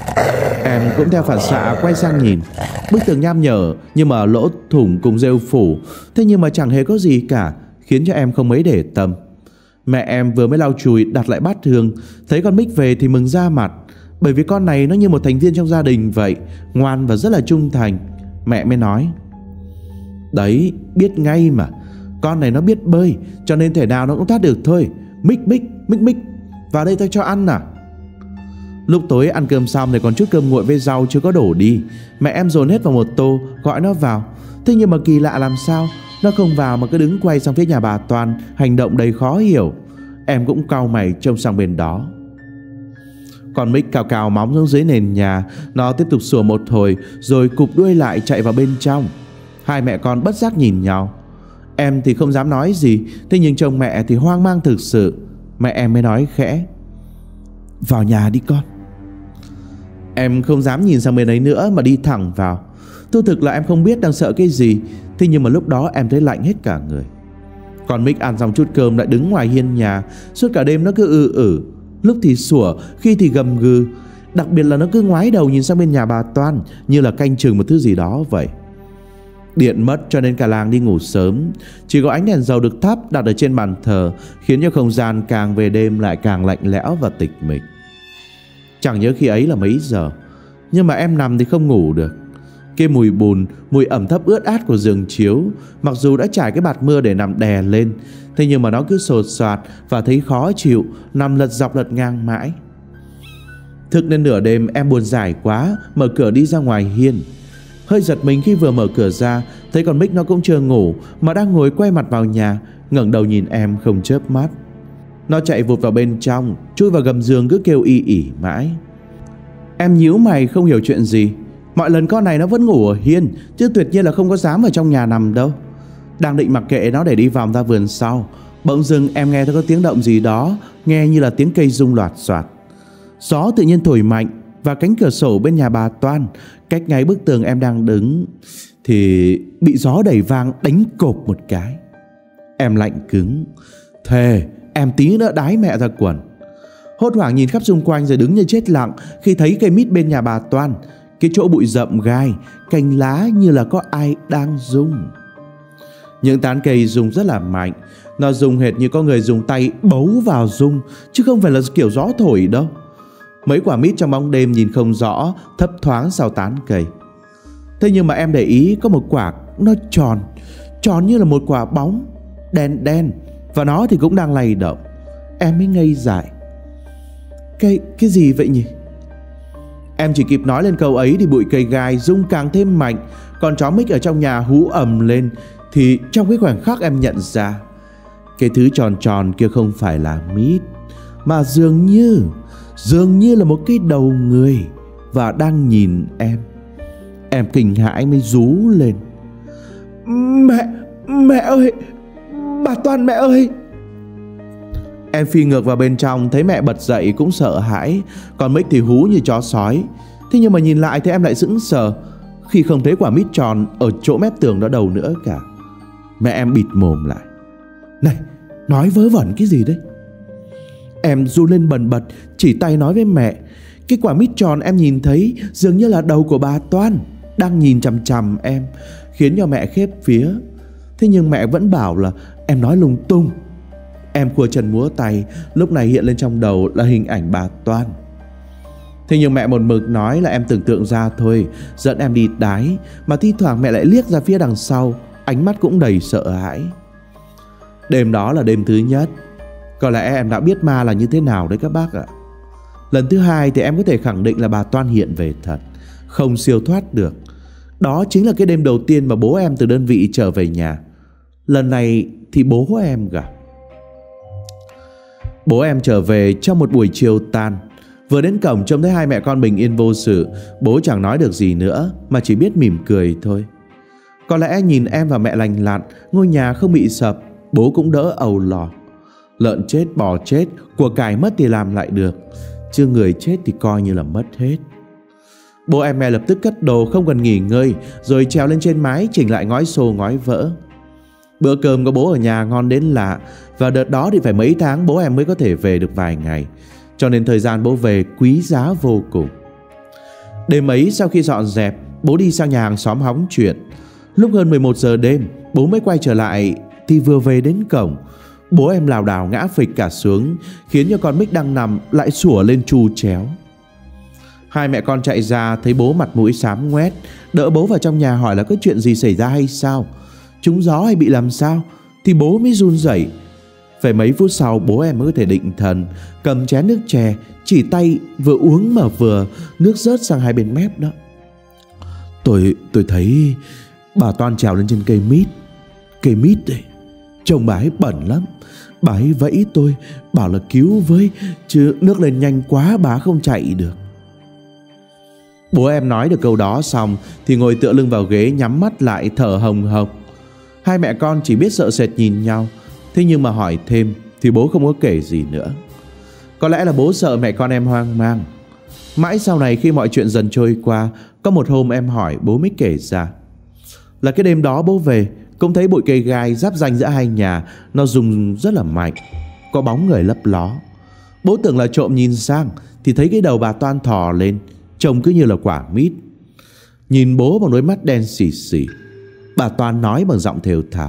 Em cũng theo phản xạ quay sang nhìn. Bức tường nham nhở nhưng mà lỗ thủng cùng rêu phủ, thế nhưng mà chẳng hề có gì cả, khiến cho em không mấy để tâm. Mẹ em vừa mới lau chùi đặt lại bát hương, thấy con Mick về thì mừng ra mặt, bởi vì con này nó như một thành viên trong gia đình vậy, ngoan và rất là trung thành. Mẹ mới nói: "Đấy, biết ngay mà, con này nó biết bơi, cho nên thể nào nó cũng thoát được thôi. Mick, vào đây tao cho ăn à." Lúc tối ăn cơm xong thì còn chút cơm nguội với rau chưa có đổ đi. Mẹ em dồn hết vào một tô, gọi nó vào. Thế nhưng mà kỳ lạ làm sao nó không vào mà cứ đứng quay sang phía nhà bà Toan, hành động đầy khó hiểu. Em cũng cau mày trông sang bên đó. Con Mick cào cào móng xuống dưới nền nhà. Nó tiếp tục sủa một hồi rồi cụp đuôi lại chạy vào bên trong. Hai mẹ con bất giác nhìn nhau. Em thì không dám nói gì, thế nhưng chồng mẹ thì hoang mang thực sự. Mẹ em mới nói khẽ: "Vào nhà đi con." Em không dám nhìn sang bên ấy nữa mà đi thẳng vào. Thú thực là em không biết đang sợ cái gì, thế nhưng mà lúc đó em thấy lạnh hết cả người. Còn Mick ăn xong chút cơm lại đứng ngoài hiên nhà. Suốt cả đêm nó cứ lúc thì sủa, khi thì gầm gừ. Đặc biệt là nó cứ ngoái đầu nhìn sang bên nhà bà Toan, như là canh chừng một thứ gì đó vậy. Điện mất cho nên cả làng đi ngủ sớm. Chỉ có ánh đèn dầu được thắp đặt ở trên bàn thờ, khiến cho không gian càng về đêm lại càng lạnh lẽo và tịch mịch. Chẳng nhớ khi ấy là mấy giờ, nhưng mà em nằm thì không ngủ được. Cái mùi bùn, mùi ẩm thấp ướt át của giường chiếu, mặc dù đã trải cái bạt mưa để nằm đè lên, thế nhưng mà nó cứ sột soạt và thấy khó chịu, nằm lật dọc lật ngang mãi. Thức đến nửa đêm em buồn rải quá, mở cửa đi ra ngoài hiên. Hơi giật mình khi vừa mở cửa ra, thấy con Mick nó cũng chưa ngủ mà đang ngồi quay mặt vào nhà, ngẩng đầu nhìn em không chớp mắt. Nó chạy vụt vào bên trong, chui vào gầm giường cứ kêu y ỉ mãi. Em nhíu mày không hiểu chuyện gì. Mọi lần con này nó vẫn ngủ ở hiên, chứ tuyệt nhiên là không có dám ở trong nhà nằm đâu. Đang định mặc kệ nó để đi vòng ra vườn sau, bỗng dưng em nghe thấy có tiếng động gì đó, nghe như là tiếng cây rung loạt xoạt. Gió tự nhiên thổi mạnh và cánh cửa sổ bên nhà bà Toan, cách ngay bức tường em đang đứng, thì bị gió đẩy vang đánh cộp một cái. Em lạnh cứng, thề em tí nữa đái mẹ ra quần. Hốt hoảng nhìn khắp xung quanh rồi đứng như chết lặng khi thấy cây mít bên nhà bà Toan, cái chỗ bụi rậm gai, cành lá như là có ai đang rung. Những tán cây rung rất là mạnh, nó rung hệt như có người dùng tay bấu vào rung, chứ không phải là kiểu gió thổi đâu. Mấy quả mít trong bóng đêm nhìn không rõ, thấp thoáng sau tán cây. Thế nhưng mà em để ý có một quả nó tròn, tròn như là một quả bóng, đen đen, và nó thì cũng đang lay động. Em mới ngây dại. Cái gì vậy nhỉ? Em chỉ kịp nói lên câu ấy thì bụi cây gai rung càng thêm mạnh, con chó Mick ở trong nhà hú ầm lên. Thì trong cái khoảnh khắc em nhận ra, cái thứ tròn tròn kia không phải là mít, mà dường như là một cái đầu người và đang nhìn em. Em kinh hãi mới rú lên. Mẹ ơi, bà Toan mẹ ơi. Em phi ngược vào bên trong, thấy mẹ bật dậy cũng sợ hãi, còn Mick thì hú như chó sói. Thế nhưng mà nhìn lại thì em lại sững sờ khi không thấy quả mít tròn ở chỗ mép tường đó đâu nữa cả. Mẹ em bịt mồm lại. Này, nói vớ vẩn cái gì đấy? Em run lên bần bật, chỉ tay nói với mẹ. Cái quả mít tròn em nhìn thấy dường như là đầu của bà Toan đang nhìn chằm chằm em, khiến cho mẹ khép vía. Thế nhưng mẹ vẫn bảo là em nói lung tung. Em khua chân múa tay, lúc này hiện lên trong đầu là hình ảnh bà Toan. Thế nhưng mẹ một mực nói là em tưởng tượng ra thôi, dẫn em đi đái. Mà thi thoảng mẹ lại liếc ra phía đằng sau, ánh mắt cũng đầy sợ hãi. Đêm đó là đêm thứ nhất. Có lẽ em đã biết ma là như thế nào đấy các bác ạ. Lần thứ hai thì em có thể khẳng định là bà Toan hiện về thật, không siêu thoát được. Đó chính là cái đêm đầu tiên mà bố em từ đơn vị trở về nhà. Lần này thì bố em gặp. Bố em trở về trong một buổi chiều tàn. Vừa đến cổng trông thấy hai mẹ con bình yên vô sự, bố chẳng nói được gì nữa mà chỉ biết mỉm cười thôi. Có lẽ nhìn em và mẹ lành lặn, ngôi nhà không bị sập, bố cũng đỡ ầu lo. Lợn chết, bò chết, của cải mất thì làm lại được, chứ người chết thì coi như là mất hết. Bố em mẹ lập tức cất đồ không cần nghỉ ngơi, rồi trèo lên trên mái chỉnh lại ngói xô ngói vỡ. Bữa cơm có bố ở nhà ngon đến lạ, và đợt đó thì phải mấy tháng bố em mới có thể về được vài ngày, cho nên thời gian bố về quý giá vô cùng. Đêm ấy sau khi dọn dẹp, bố đi sang nhà hàng xóm hóng chuyện. Lúc hơn 11 giờ đêm, bố mới quay trở lại thì vừa về đến cổng, bố em lảo đảo ngã phịch cả xuống, khiến cho con Mick đang nằm lại sủa lên tru chéo. Hai mẹ con chạy ra thấy bố mặt mũi xám ngoét, đỡ bố vào trong nhà hỏi là có chuyện gì xảy ra hay sao, trúng gió hay bị làm sao, thì bố mới run rẩy. Phải mấy phút sau bố em mới có thể định thần, cầm chén nước chè, chỉ tay vừa uống mà vừa nước rớt sang hai bên mép đó. Tôi thấy bà Toan trèo lên trên cây mít đấy. Chồng bà ấy bẩn lắm. Bà ấy vẫy tôi, bảo là cứu với, chứ nước lên nhanh quá bà không chạy được. Bố em nói được câu đó xong thì ngồi tựa lưng vào ghế, nhắm mắt lại thở hồng hộc. Hai mẹ con chỉ biết sợ sệt nhìn nhau. Thế nhưng mà hỏi thêm thì bố không có kể gì nữa. Có lẽ là bố sợ mẹ con em hoang mang. Mãi sau này khi mọi chuyện dần trôi qua, có một hôm em hỏi bố mới kể ra là cái đêm đó bố về cũng thấy bụi cây gai giáp ranh giữa hai nhà nó rung rất là mạnh, có bóng người lấp ló. Bố tưởng là trộm nhìn sang thì thấy cái đầu bà Toan thò lên, trông cứ như là quả mít. Nhìn bố bằng đôi mắt đen xì xì, bà Toan nói bằng giọng thều thào: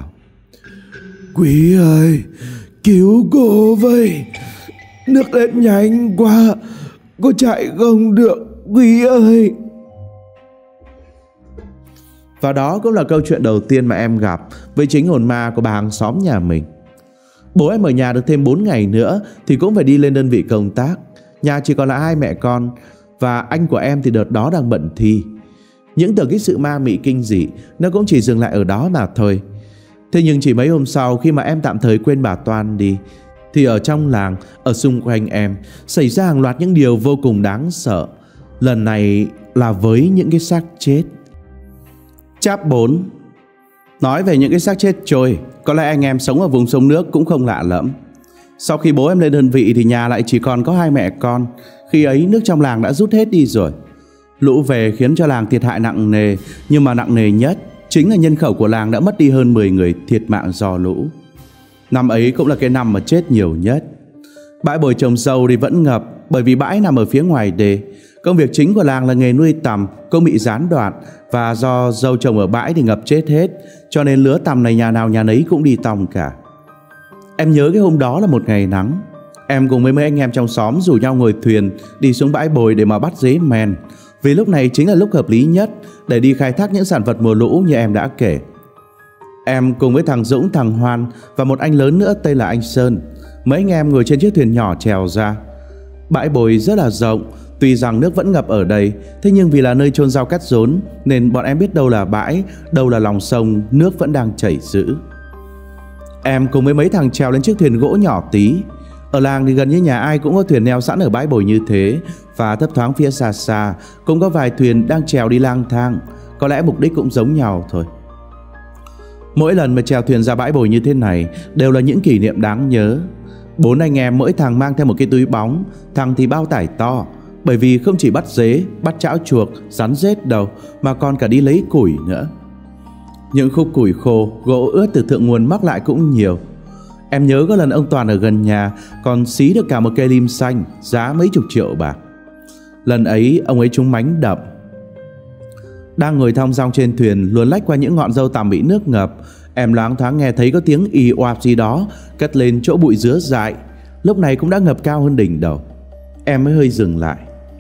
Quý ơi, cứu cô với, nước lên nhanh quá, cô chạy không được, Quý ơi. Và đó cũng là câu chuyện đầu tiên mà em gặp với chính hồn ma của bà hàng xóm nhà mình. Bố em ở nhà được thêm 4 ngày nữa thì cũng phải đi lên đơn vị công tác. Nhà chỉ còn lại hai mẹ con, và anh của em thì đợt đó đang bận thi. Những tưởng cái sự ma mị kinh dị nó cũng chỉ dừng lại ở đó mà thôi. Thế nhưng chỉ mấy hôm sau, khi mà em tạm thời quên bà Toan đi, thì ở trong làng, ở xung quanh em xảy ra hàng loạt những điều vô cùng đáng sợ. Lần này là với những cái xác chết. Chap 4. Nói về những cái xác chết trôi, có lẽ anh em sống ở vùng sông nước cũng không lạ lẫm. Sau khi bố em lên đơn vị thì nhà lại chỉ còn có hai mẹ con. Khi ấy nước trong làng đã rút hết đi rồi. Lũ về khiến cho làng thiệt hại nặng nề, nhưng mà nặng nề nhất chính là nhân khẩu của làng đã mất đi hơn 10 người thiệt mạng do lũ. Năm ấy cũng là cái năm mà chết nhiều nhất. Bãi bồi trồng dâu thì vẫn ngập, bởi vì bãi nằm ở phía ngoài đê. Công việc chính của làng là nghề nuôi tằm cũng bị gián đoạn, và do dâu trồng ở bãi thì ngập chết hết, cho nên lứa tằm này nhà nào nhà nấy cũng đi tòng cả. Em nhớ cái hôm đó là một ngày nắng. Em cùng với mấy anh em trong xóm rủ nhau ngồi thuyền đi xuống bãi bồi để mà bắt dế mèn, vì lúc này chính là lúc hợp lý nhất để đi khai thác những sản vật mùa lũ như em đã kể. Em cùng với thằng Dũng, thằng Hoan và một anh lớn nữa tên là anh Sơn, mấy anh em ngồi trên chiếc thuyền nhỏ chèo ra. Bãi bồi rất là rộng, tuy rằng nước vẫn ngập ở đây, thế nhưng vì là nơi chôn rau cắt rốn nên bọn em biết đâu là bãi, đâu là lòng sông, nước vẫn đang chảy dữ. Em cùng với mấy thằng trèo lên chiếc thuyền gỗ nhỏ tí. Ở làng thì gần như nhà ai cũng có thuyền neo sẵn ở bãi bồi như thế, và thấp thoáng phía xa xa cũng có vài thuyền đang trèo đi lang thang. Có lẽ mục đích cũng giống nhau thôi. Mỗi lần mà trèo thuyền ra bãi bồi như thế này đều là những kỷ niệm đáng nhớ. 4 anh em mỗi thằng mang theo một cái túi bóng, thằng thì bao tải to, bởi vì không chỉ bắt dế, bắt chảo chuột, rắn rết đâu, mà còn cả đi lấy củi nữa. Những khúc củi khô, gỗ ướt từ thượng nguồn mắc lại cũng nhiều. Em nhớ có lần ông Toàn ở gần nhà còn xí được cả một cây lim xanh giá mấy chục triệu bạc. Lần ấy ông ấy trúng mánh đậm. Đang ngồi thong dong trên thuyền luồn lách qua những ngọn dâu tằm bị nước ngập, em loáng thoáng nghe thấy có tiếng ì oạp gì đó cất lên chỗ bụi dứa dại, lúc này cũng đã ngập cao hơn đỉnh đầu. Em mới hơi dừng lại.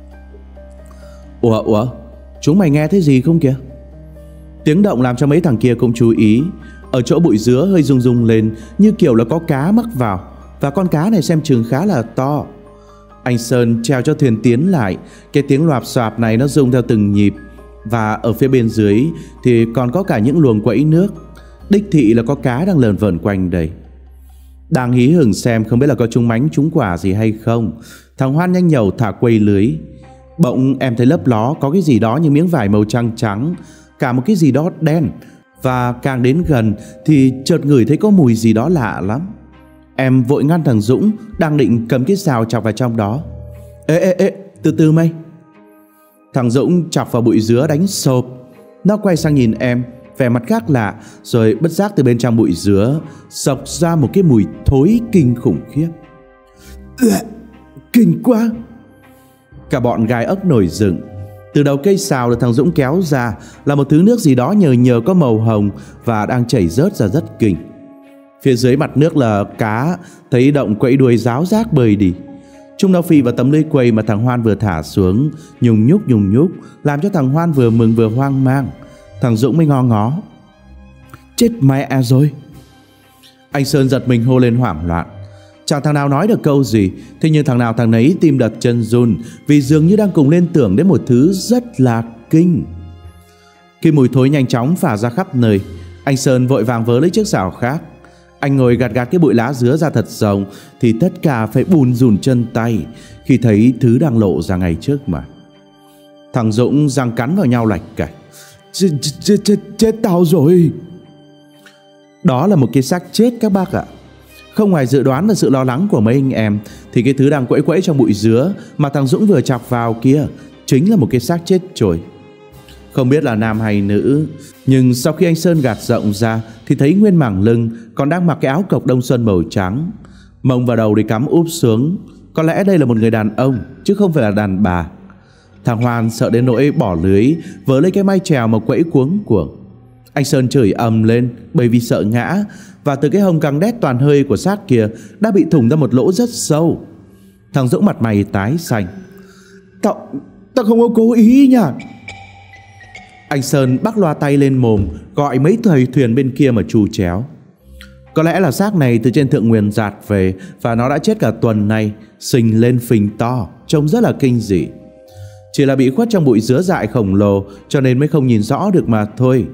Ủa, chúng mày nghe thấy gì không kìa? Tiếng động làm cho mấy thằng kia cũng chú ý. Ở chỗ bụi dứa hơi rung rung lên, như kiểu là có cá mắc vào, và con cá này xem chừng khá là to. Anh Sơn treo cho thuyền tiến lại. Cái tiếng loạp xoạp này nó rung theo từng nhịp, và ở phía bên dưới thì còn có cả những luồng quẫy nước. Đích thị là có cá đang lờn vờn quanh đây. Đang hí hửng xem không biết là có trúng mánh trúng quả gì hay không, thằng Hoan nhanh nhẩu thả quây lưới. Bỗng em thấy lấp ló có cái gì đó như miếng vải màu trắng trắng, cả một cái gì đó đen, và càng đến gần thì chợt ngửi thấy có mùi gì đó lạ lắm. Em vội ngăn thằng Dũng đang định cầm cái rào chọc vào trong đó. Ê, từ từ mày. Thằng Dũng chọc vào bụi dứa đánh sộp. Nó quay sang nhìn em, vẻ mặt khác lạ, rồi bất giác từ bên trong bụi dứa xộc ra một cái mùi thối kinh khủng khiếp. Kinh quá. Cả bọn gai ốc nổi dựng. Từ đầu cây sào được thằng Dũng kéo ra là một thứ nước gì đó nhờ có màu hồng và đang chảy rớt ra rất kinh. Phía dưới mặt nước là cá thấy động quẫy đuôi ráo rác bơi đi. Chúng nó phi vào tấm lưới quây mà thằng Hoan vừa thả xuống, nhung nhúc, làm cho thằng Hoan vừa mừng vừa hoang mang. Thằng Dũng mới ngó. Chết mẹ rồi. Anh Sơn giật mình hô lên hoảng loạn. Chẳng thằng nào nói được câu gì, thế nhưng thằng nào thằng nấy tim đập chân run, vì dường như đang cùng liên tưởng đến một thứ rất là kinh. Khi mùi thối nhanh chóng phả ra khắp nơi, anh Sơn vội vàng vớ lấy chiếc rào khác. Anh ngồi gạt cái bụi lá dứa ra thật rộng, thì tất cả phải bùn rùn chân tay khi thấy thứ đang lộ ra ngay trước mà. Thằng Dũng răng cắn vào nhau lạch cạch. Chết tao rồi. Đó là một cái xác chết các bác ạ. Không ngoài dự đoán và sự lo lắng của mấy anh em, thì cái thứ đang quẫy trong bụi dứa mà thằng Dũng vừa chọc vào kia chính là một cái xác chết trôi. Không biết là nam hay nữ, nhưng sau khi anh Sơn gạt rộng ra thì thấy nguyên mảng lưng còn đang mặc cái áo cộc đông xuân màu trắng, mông và đầu thì cắm úp xuống. Có lẽ đây là một người đàn ông chứ không phải là đàn bà. Thằng Hoan sợ đến nỗi bỏ lưới, vớ lấy cái mái chèo mà quẫy cuống cuồng. Anh Sơn chửi ầm lên bởi vì sợ ngã, và từ cái hông căng đét toàn hơi của xác kia đã bị thủng ra một lỗ rất sâu. Thằng Dũng mặt mày tái xanh. Tao không có cố ý nha. Anh Sơn bắt loa tay lên mồm, gọi mấy thầy thuyền bên kia mà trù chéo. Có lẽ là xác này từ trên thượng nguồn dạt về, và nó đã chết cả tuần nay, sình lên phình to, trông rất là kinh dị. Chỉ là bị khuất trong bụi dứa dại khổng lồ cho nên mới không nhìn rõ được mà thôi.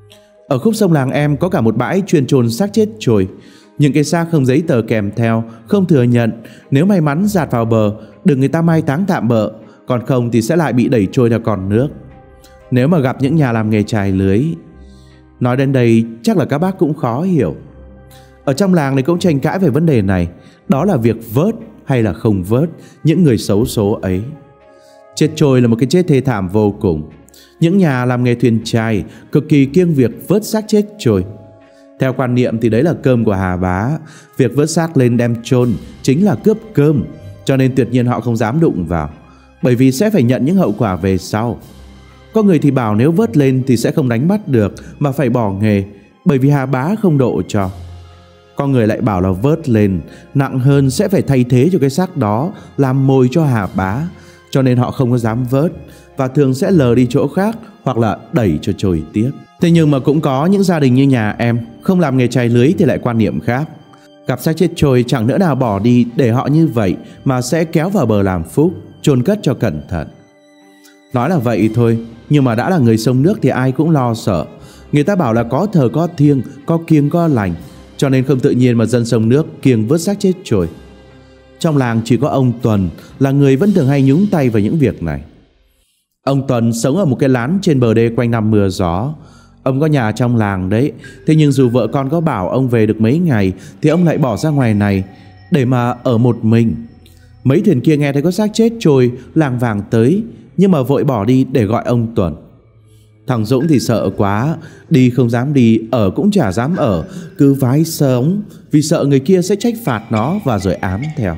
Ở khúc sông làng em có cả một bãi chuyên chôn xác chết trôi. Những cái xác không giấy tờ kèm theo, không thừa nhận, nếu may mắn dạt vào bờ được người ta mai táng tạm bợ, còn không thì sẽ lại bị đẩy trôi theo con nước. Nếu mà gặp những nhà làm nghề chài lưới. Nói đến đây chắc là các bác cũng khó hiểu. Ở trong làng này cũng tranh cãi về vấn đề này, đó là việc vớt hay là không vớt những người xấu số ấy. Chết trôi là một cái chết thê thảm vô cùng. Những nhà làm nghề thuyền chài cực kỳ kiêng việc vớt xác chết trôi. Theo quan niệm thì đấy là cơm của Hà Bá, việc vớt xác lên đem chôn chính là cướp cơm, cho nên tuyệt nhiên họ không dám đụng vào, bởi vì sẽ phải nhận những hậu quả về sau. Có người thì bảo nếu vớt lên thì sẽ không đánh bắt được mà phải bỏ nghề, bởi vì Hà Bá không độ cho. Có người lại bảo là vớt lên nặng hơn sẽ phải thay thế cho cái xác đó làm mồi cho Hà Bá, cho nên họ không có dám vớt và thường sẽ lờ đi chỗ khác hoặc là đẩy cho trôi tiếp. Thế nhưng mà cũng có những gia đình như nhà em không làm nghề chài lưới thì lại quan niệm khác. Gặp xác chết trôi chẳng nỡ nào bỏ đi để họ như vậy mà sẽ kéo vào bờ làm phúc, chôn cất cho cẩn thận. Nói là vậy thôi, nhưng mà đã là người sông nước thì ai cũng lo sợ. Người ta bảo là có thờ có thiêng, có kiêng có lành, cho nên không tự nhiên mà dân sông nước kiêng vớt xác chết trôi. Trong làng chỉ có ông Tuần là người vẫn thường hay nhúng tay vào những việc này. Ông Tuần sống ở một cái lán trên bờ đê quanh năm mưa gió. Ông có nhà trong làng đấy, thế nhưng dù vợ con có bảo ông về được mấy ngày thì ông lại bỏ ra ngoài này để mà ở một mình. Mấy thuyền kia nghe thấy có xác chết trôi làng vàng tới, nhưng mà vội bỏ đi để gọi ông Tuần. Thằng Dũng thì sợ quá, đi không dám đi, ở cũng chả dám ở, cứ vái sống vì sợ người kia sẽ trách phạt nó và rồi ám theo.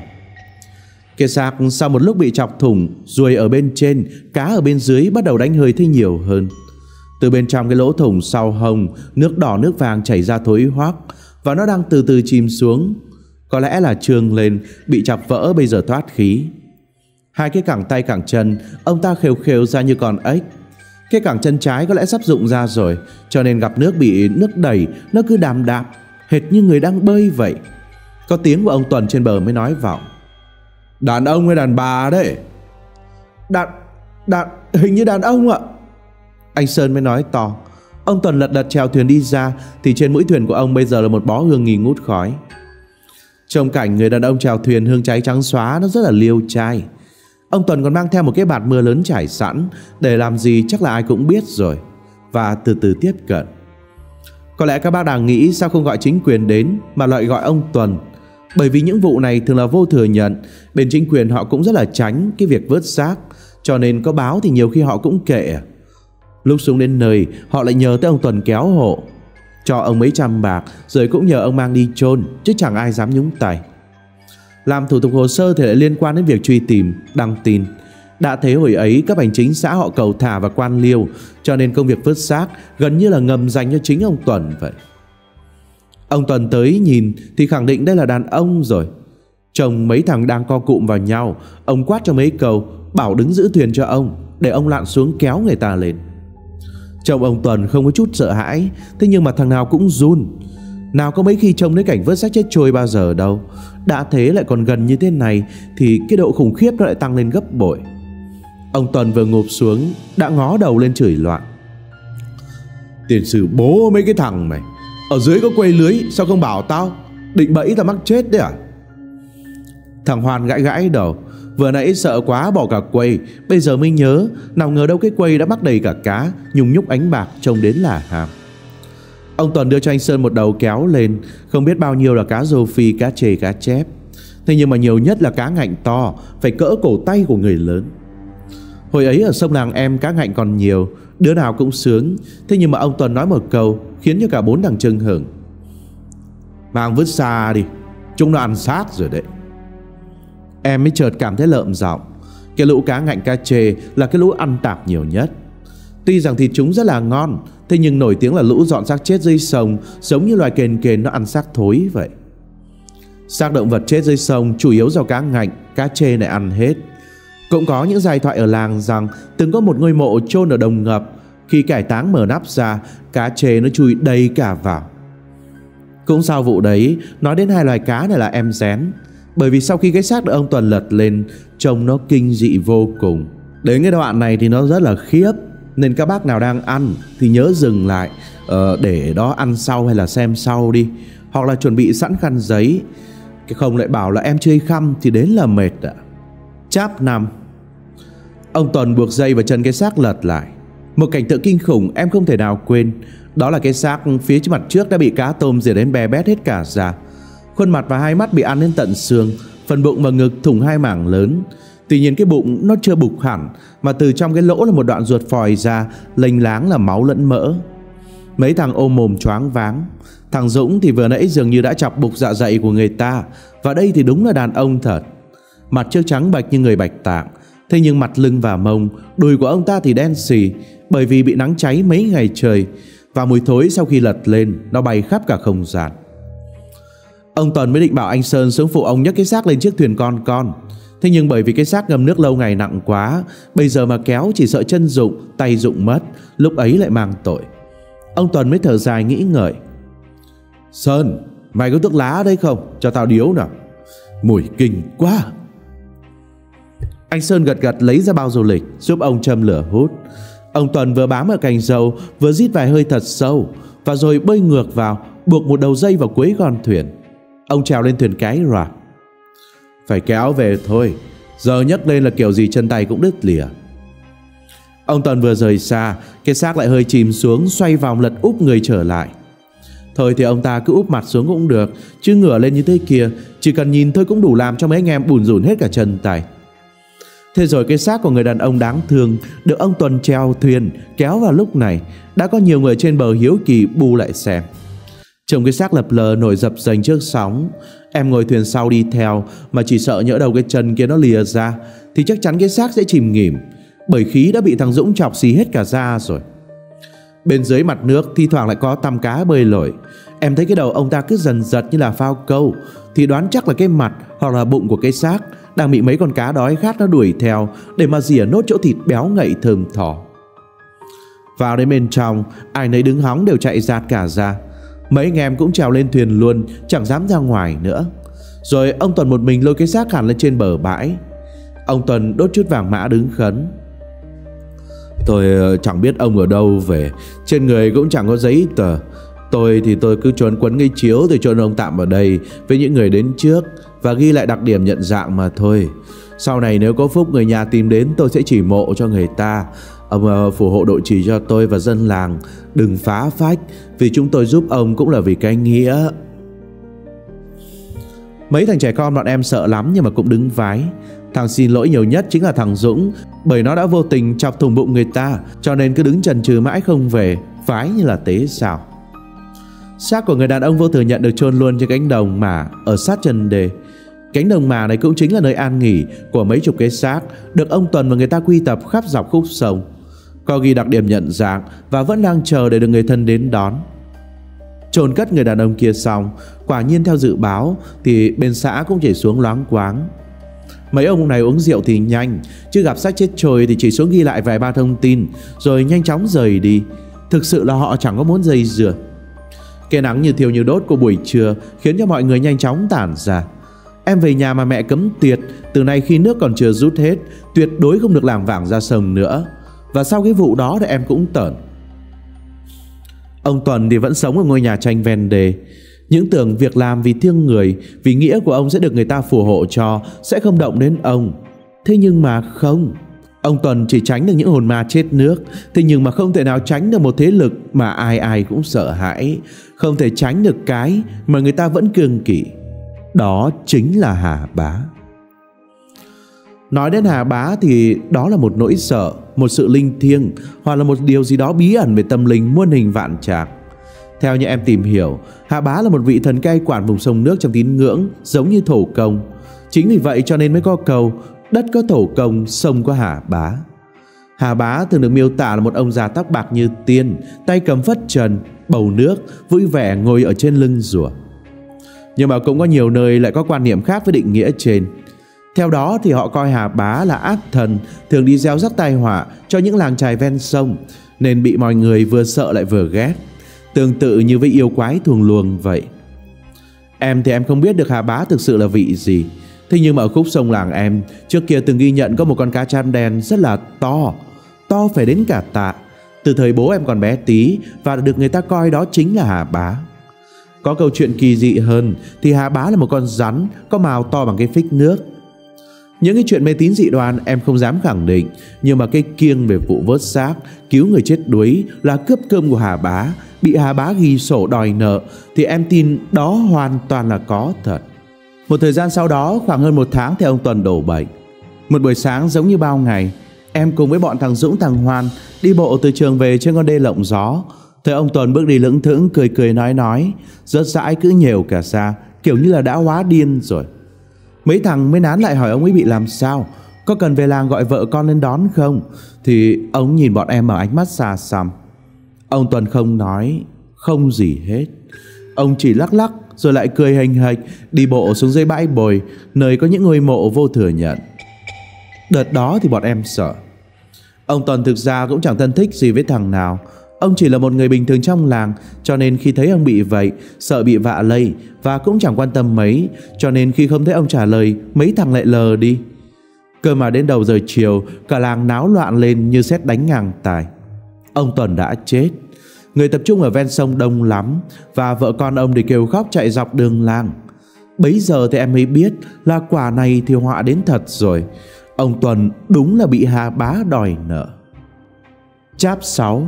Cái xác sau một lúc bị chọc thủng, ruồi ở bên trên, cá ở bên dưới bắt đầu đánh hơi thấy nhiều hơn. Từ bên trong cái lỗ thủng sau hông, nước đỏ nước vàng chảy ra thối hoắc và nó đang từ từ chìm xuống. Có lẽ là trương lên, bị chọc vỡ bây giờ thoát khí. Hai cái cẳng tay cẳng chân ông ta khều khều ra như con ếch. Cái cẳng chân trái có lẽ sắp rụng ra rồi, cho nên gặp nước bị nước đẩy, nó cứ đàm đạp hệt như người đang bơi vậy. Có tiếng của ông Tuần trên bờ mới nói vọng: "Đàn ông hay đàn bà đấy?" Hình như đàn ông ạ." Anh Sơn mới nói to. Ông Tuần lật đật chèo thuyền đi ra thì trên mũi thuyền của ông bây giờ là một bó hương nghi ngút khói. Trông cảnh người đàn ông chèo thuyền hương cháy trắng xóa nó rất là liêu trai. Ông Tuần còn mang theo một cái bạt mưa lớn trải sẵn, để làm gì chắc là ai cũng biết rồi, và từ từ tiếp cận. Có lẽ các bác đang nghĩ sao không gọi chính quyền đến mà lại gọi ông Tuần, bởi vì những vụ này thường là vô thừa nhận. Bên chính quyền họ cũng rất là tránh cái việc vớt xác, cho nên có báo thì nhiều khi họ cũng kệ. Lúc xuống đến nơi họ lại nhờ tới ông Tuần kéo hộ, cho ông mấy trăm bạc, rồi cũng nhờ ông mang đi chôn, chứ chẳng ai dám nhúng tay. Làm thủ tục hồ sơ thì lại liên quan đến việc truy tìm, đăng tin. Đã thế hồi ấy cấp hành chính xã họ cầu thả và quan liêu, cho nên công việc vớt xác gần như là ngầm dành cho chính ông Tuần vậy. Ông Tuần tới nhìn thì khẳng định đây là đàn ông rồi. Chồng mấy thằng đang co cụm vào nhau, ông quát cho mấy câu, bảo đứng giữ thuyền cho ông, để ông lặn xuống kéo người ta lên. Chồng ông Tuần không có chút sợ hãi, thế nhưng mà thằng nào cũng run. Nào có mấy khi trông thấy cảnh vớt xác chết trôi bao giờ đâu. Đã thế lại còn gần như thế này thì cái độ khủng khiếp nó lại tăng lên gấp bội. Ông Tuần vừa ngụp xuống đã ngó đầu lên chửi loạn: "Tiền sử bố mấy cái thằng mày, ở dưới có quây lưới, sao không bảo tao? Định bẫy tao mắc chết đấy à?" Thằng Hoàn gãi gãi đầu. Vừa nãy sợ quá bỏ cả quây, bây giờ mới nhớ, nào ngờ đâu cái quây đã mắc đầy cả cá, nhung nhúc ánh bạc trông đến là hàm. Ông Tuần đưa cho anh Sơn một đầu kéo lên, không biết bao nhiêu là cá rô phi, cá chê, cá chép. Thế nhưng mà nhiều nhất là cá ngạnh to, phải cỡ cổ tay của người lớn. Hồi ấy ở sông làng em cá ngạnh còn nhiều, đứa nào cũng sướng. Thế nhưng mà ông Tuần nói một câu khiến cho cả bốn thằng chưng hửng: "Mang vứt xa đi, chúng nó ăn xác rồi đấy." Em mới chợt cảm thấy lợm giọng. Cái lũ cá ngạnh cá chê là cái lũ ăn tạp nhiều nhất. Tuy rằng thịt chúng rất là ngon, thế nhưng nổi tiếng là lũ dọn xác chết dưới sông, giống như loài kền kền nó ăn xác thối vậy. Xác động vật chết dưới sông chủ yếu do cá ngạnh, cá chê này ăn hết. Cũng có những giai thoại ở làng rằng từng có một ngôi mộ chôn ở đồng ngập, khi cải táng mở nắp ra, cá chê nó chui đầy cả vào. Cũng sau vụ đấy, nói đến hai loài cá này là em rén, bởi vì sau khi cái xác được ông Tuần lật lên, trông nó kinh dị vô cùng. Đến cái đoạn này thì nó rất là khiếp, nên các bác nào đang ăn thì nhớ dừng lại, để đó ăn sau hay là xem sau đi, hoặc là chuẩn bị sẵn khăn giấy, cái không lại bảo là em chơi khăm thì đến là mệt ạ. Chap 5. Ông Tuần buộc dây vào chân cái xác lật lại. Một cảnh tượng kinh khủng em không thể nào quên. Đó là cái xác phía mặt trước đã bị cá tôm rỉa đến bè bét hết cả da. Khuôn mặt và hai mắt bị ăn đến tận xương, phần bụng và ngực thủng hai mảng lớn. Tuy nhiên cái bụng nó chưa bục hẳn, mà từ trong cái lỗ là một đoạn ruột phòi ra, lênh láng là máu lẫn mỡ. Mấy thằng ôm mồm choáng váng. Thằng Dũng thì vừa nãy dường như đã chọc bục dạ dày của người ta, và đây thì đúng là đàn ông thật. Mặt trước trắng bệch như người Bạch Tạng, thế nhưng mặt lưng và mông, đùi của ông ta thì đen xì, bởi vì bị nắng cháy mấy ngày trời, và mùi thối sau khi lật lên nó bay khắp cả không gian. Ông Tuần mới định bảo anh Sơn xuống phụ ông nhấc cái xác lên chiếc thuyền con. Thế nhưng bởi vì cái xác ngâm nước lâu ngày nặng quá, bây giờ mà kéo chỉ sợ chân rụng, tay rụng mất, lúc ấy lại mang tội. Ông Tuần mới thở dài nghĩ ngợi. Sơn, mày có thuốc lá ở đây không? Cho tao điếu nào. Mùi kinh quá. Anh Sơn gật gật lấy ra bao du lịch giúp ông châm lửa hút. Ông Tuần vừa bám ở cành dầu, vừa rít vài hơi thật sâu, và rồi bơi ngược vào, buộc một đầu dây vào cuối con thuyền. Ông trèo lên thuyền cái rạp. Phải kéo về thôi, giờ nhấc lên là kiểu gì chân tay cũng đứt lìa. Ông Tuần vừa rời xa, cái xác lại hơi chìm xuống, xoay vòng lật úp người trở lại. Thôi thì ông ta cứ úp mặt xuống cũng được, chứ ngửa lên như thế kia, chỉ cần nhìn thôi cũng đủ làm cho mấy anh em bủn rủn hết cả chân tay. Thế rồi cái xác của người đàn ông đáng thương được ông Tuần treo thuyền kéo vào lúc này, đã có nhiều người trên bờ hiếu kỳ bu lại xem. Trông cái xác lập lờ nổi dập dềnh trước sóng. Em ngồi thuyền sau đi theo, mà chỉ sợ nhỡ đầu cái chân kia nó lìa ra thì chắc chắn cái xác sẽ chìm nghỉm, bởi khí đã bị thằng Dũng chọc xì hết cả da rồi. Bên dưới mặt nước thi thoảng lại có tăm cá bơi lội. Em thấy cái đầu ông ta cứ dần giật như là phao câu, thì đoán chắc là cái mặt hoặc là bụng của cái xác đang bị mấy con cá đói khát nó đuổi theo để mà rỉa nốt chỗ thịt béo ngậy thơm thò. Vào đến bên trong, ai nấy đứng hóng đều chạy rát cả ra. Mấy anh em cũng trèo lên thuyền luôn, chẳng dám ra ngoài nữa. Rồi ông Tuần một mình lôi cái xác hẳn lên trên bờ bãi. Ông Tuần đốt chút vàng mã đứng khấn. Tôi chẳng biết ông ở đâu về, trên người cũng chẳng có giấy tờ. Tôi cứ trốn quấn ngay chiếu rồi chôn ông tạm ở đây với những người đến trước, và ghi lại đặc điểm nhận dạng mà thôi. Sau này nếu có phúc người nhà tìm đến, tôi sẽ chỉ mộ cho người ta. Ông phù hộ độ trì cho tôi và dân làng, đừng phá phách, vì chúng tôi giúp ông cũng là vì cái nghĩa. Mấy thằng trẻ con bọn em sợ lắm nhưng mà cũng đứng vái. Thằng xin lỗi nhiều nhất chính là thằng Dũng, bởi nó đã vô tình chọc thủng bụng người ta, cho nên cứ đứng chần chừ mãi không về, phái như là tế sao. Xác của người đàn ông vô thừa nhận được chôn luôn trên cánh đồng mà ở sát chân đê. Cánh đồng mà này cũng chính là nơi an nghỉ của mấy chục cái xác được ông Tuần và người ta quy tập khắp dọc khúc sông. Có ghi đặc điểm nhận dạng và vẫn đang chờ để được người thân đến đón. Chôn cất người đàn ông kia xong, quả nhiên theo dự báo thì bên xã cũng chảy xuống loáng quáng. Mấy ông này uống rượu thì nhanh, chứ gặp xác chết trôi thì chỉ xuống ghi lại vài ba thông tin rồi nhanh chóng rời đi. Thực sự là họ chẳng có muốn dây dưa. Cái nắng như thiêu như đốt của buổi trưa khiến cho mọi người nhanh chóng tản ra. Em về nhà mà mẹ cấm tiệt, từ nay khi nước còn chưa rút hết, tuyệt đối không được làm vảng ra sông nữa. Và sau cái vụ đó thì em cũng tởn. Ông Tuần thì vẫn sống ở ngôi nhà tranh ven đê. Những tưởng việc làm vì thiêng người, vì nghĩa của ông sẽ được người ta phù hộ cho, sẽ không động đến ông. Thế nhưng mà không. Ông Tuần chỉ tránh được những hồn ma chết nước, thế nhưng mà không thể nào tránh được một thế lực mà ai ai cũng sợ hãi. Không thể tránh được cái mà người ta vẫn kiêng kỵ. Đó chính là Hà Bá. Nói đến Hà Bá thì đó là một nỗi sợ, một sự linh thiêng, hoặc là một điều gì đó bí ẩn về tâm linh muôn hình vạn trạng. Theo như em tìm hiểu, Hà Bá là một vị thần cai quản vùng sông nước trong tín ngưỡng, giống như Thổ Công. Chính vì vậy cho nên mới có câu đất có Thổ Công, sông có Hà Bá. Hà Bá thường được miêu tả là một ông già tóc bạc như tiên, tay cầm phất trần, bầu nước, vui vẻ ngồi ở trên lưng rùa. Nhưng mà cũng có nhiều nơi lại có quan niệm khác với định nghĩa trên. Theo đó thì họ coi Hà Bá là ác thần, thường đi gieo rắc tai họa cho những làng chài ven sông, nên bị mọi người vừa sợ lại vừa ghét, tương tự như với yêu quái thuồng luồng vậy. Em thì em không biết được Hà Bá thực sự là vị gì, Thế nhưng mà ở khúc sông làng em trước kia từng ghi nhận có một con cá chám đen rất là to, to phải đến cả tạ, từ thời bố em còn bé tí, và được người ta coi đó chính là Hà Bá. Có câu chuyện kỳ dị hơn thì Hà Bá là một con rắn có mào to bằng cái phích nước. Những cái chuyện mê tín dị đoan em không dám khẳng định, nhưng mà cái kiêng về vụ vớt xác, cứu người chết đuối, là cướp cơm của Hà Bá, bị Hà Bá ghi sổ đòi nợ, thì em tin đó hoàn toàn là có thật. Một thời gian sau đó, khoảng hơn 1 tháng thì ông Tuần đổ bệnh. Một buổi sáng giống như bao ngày, em cùng với bọn thằng Dũng thằng Hoan đi bộ từ trường về trên con đê lộng gió. Thấy ông Tuần bước đi lững thững, cười cười nói, rớt rãi cứ nhều cả ra, kiểu như là đã hóa điên rồi. Mấy thằng mới nán lại hỏi ông ấy bị làm sao, có cần về làng gọi vợ con lên đón không. Thì ông nhìn bọn em bằng ánh mắt xa xăm. Ông Tuần không nói, không gì hết. Ông chỉ lắc lắc rồi lại cười hềnh hệch, đi bộ xuống dưới bãi bồi, nơi có những ngôi mộ vô thừa nhận. Đợt đó thì bọn em sợ. Ông Tuần thực ra cũng chẳng thân thích gì với thằng nào. Ông chỉ là một người bình thường trong làng, cho nên khi thấy ông bị vậy, sợ bị vạ lây, và cũng chẳng quan tâm mấy, cho nên khi không thấy ông trả lời, mấy thằng lại lờ đi. Cơ mà đến đầu giờ chiều, cả làng náo loạn lên như sét đánh ngang tai. Ông Tuần đã chết. Người tập trung ở ven sông đông lắm, và vợ con ông thì kêu khóc chạy dọc đường làng. Bấy giờ thì em mới biết là quả này thì họa đến thật rồi. Ông Tuần đúng là bị Hà Bá đòi nợ. Chap 6.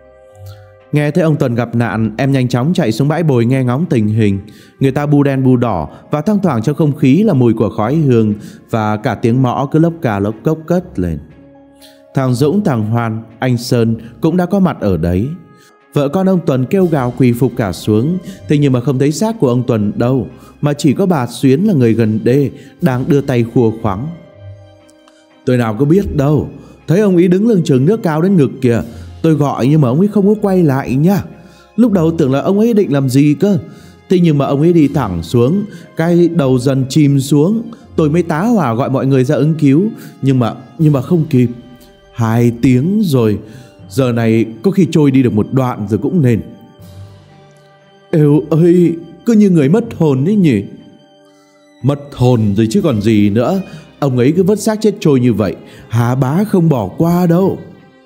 Nghe thấy ông Tuần gặp nạn, em nhanh chóng chạy xuống bãi bồi nghe ngóng tình hình. Người ta bu đen bu đỏ, và thoang thoảng trong không khí là mùi của khói hương, và cả tiếng mõ cứ lốc cà lốc cốc cất lên. Thằng Dũng, thằng Hoan, anh Sơn cũng đã có mặt ở đấy. Vợ con ông Tuần kêu gào quỳ phục cả xuống. Thế nhưng mà không thấy xác của ông Tuần đâu, mà chỉ có bà Xuyến là người gần đê đang đưa tay khua khoắng. Tôi nào có biết đâu, thấy ông ấy đứng lưng chừng nước cao đến ngực kìa. Tôi gọi nhưng mà ông ấy không có quay lại nha. Lúc đầu tưởng là ông ấy định làm gì cơ. Thế nhưng mà ông ấy đi thẳng xuống, cái đầu dần chìm xuống. Tôi mới tá hỏa gọi mọi người ra ứng cứu, nhưng mà không kịp. 2 tiếng rồi. Giờ này có khi trôi đi được một đoạn rồi cũng nên. Êu ơi, cứ như người mất hồn ấy nhỉ. Mất hồn rồi chứ còn gì nữa. Ông ấy cứ vớt xác chết trôi như vậy, Hà Bá không bỏ qua đâu.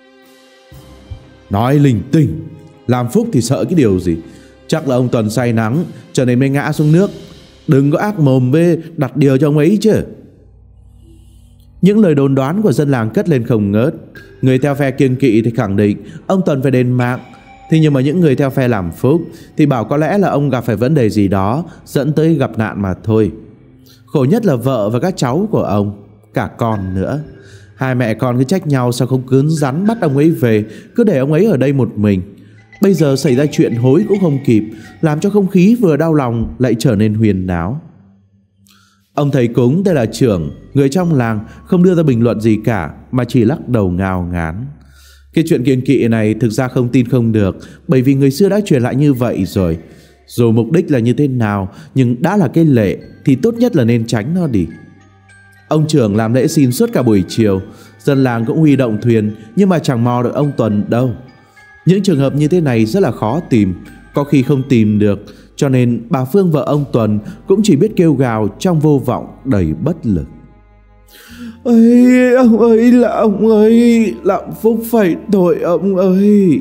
Nói linh tinh, làm phúc thì sợ cái điều gì. Chắc là ông Tuần say nắng cho nên mới ngã xuống nước. Đừng có ác mồm với đặt điều cho ông ấy chứ. Những lời đồn đoán của dân làng cất lên không ngớt. Người theo phe kiêng kỵ thì khẳng định ông Tuần phải đền mạng. Thế nhưng mà những người theo phe làm phúc thì bảo có lẽ là ông gặp phải vấn đề gì đó dẫn tới gặp nạn mà thôi. Khổ nhất là vợ và các cháu của ông, cả con nữa. 2 mẹ con cứ trách nhau sao không cứng rắn bắt ông ấy về, cứ để ông ấy ở đây một mình. Bây giờ xảy ra chuyện hối cũng không kịp, làm cho không khí vừa đau lòng lại trở nên huyền náo. Ông thầy cúng tên là Trưởng, người trong làng, không đưa ra bình luận gì cả, mà chỉ lắc đầu ngao ngán. Cái chuyện kiêng kỵ này thực ra không tin không được, bởi vì người xưa đã truyền lại như vậy rồi. Dù mục đích là như thế nào, nhưng đã là cái lệ thì tốt nhất là nên tránh nó đi. Ông Trưởng làm lễ xin suốt cả buổi chiều. Dân làng cũng huy động thuyền, nhưng mà chẳng mò được ông Tuần đâu. Những trường hợp như thế này rất là khó tìm, có khi không tìm được, cho nên bà Phương vợ ông Tuần cũng chỉ biết kêu gào trong vô vọng đầy bất lực. Ơi, ông ơi là ông ơi, làm phúc phải tội ông ơi.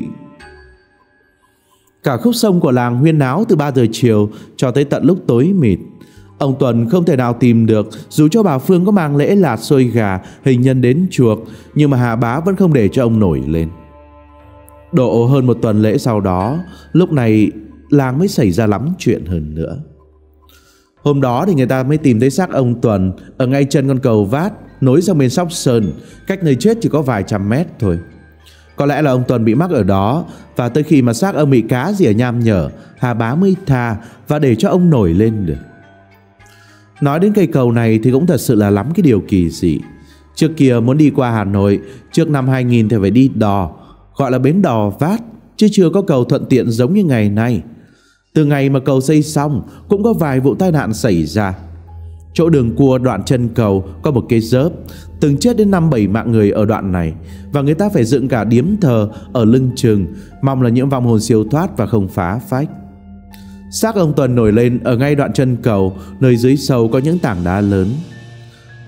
Cả khúc sông của làng huyên náo từ 3 giờ chiều cho tới tận lúc tối mịt. Ông Tuần không thể nào tìm được, dù cho bà Phương có mang lễ lạt xôi gà, hình nhân đến chuộc, nhưng mà Hà Bá vẫn không để cho ông nổi lên. Độ hơn 1 tuần lễ sau đó, lúc này làng mới xảy ra lắm chuyện hơn nữa. Hôm đó thì người ta mới tìm thấy xác ông Tuần ở ngay chân con cầu Vát nối sang bên Sóc Sơn, cách nơi chết chỉ có vài trăm mét thôi. Có lẽ là ông Tuần bị mắc ở đó, và tới khi mà xác ông bị cá rỉa nham nhở, Hà Bá mới tha và để cho ông nổi lên được. Nói đến cây cầu này thì cũng thật sự là lắm cái điều kỳ dị. Trước kia muốn đi qua Hà Nội, trước năm 2000 thì phải đi đò, gọi là bến đò Vát, chứ chưa có cầu thuận tiện giống như ngày nay. Từ ngày mà cầu xây xong, cũng có vài vụ tai nạn xảy ra. Chỗ đường cua đoạn chân cầu có một cái dớp, từng chết đến 5-7 mạng người ở đoạn này, và người ta phải dựng cả điếm thờ ở lưng chừng, mong là những vong hồn siêu thoát và không phá phách. Xác ông Tuần nổi lên ở ngay đoạn chân cầu, nơi dưới sâu có những tảng đá lớn.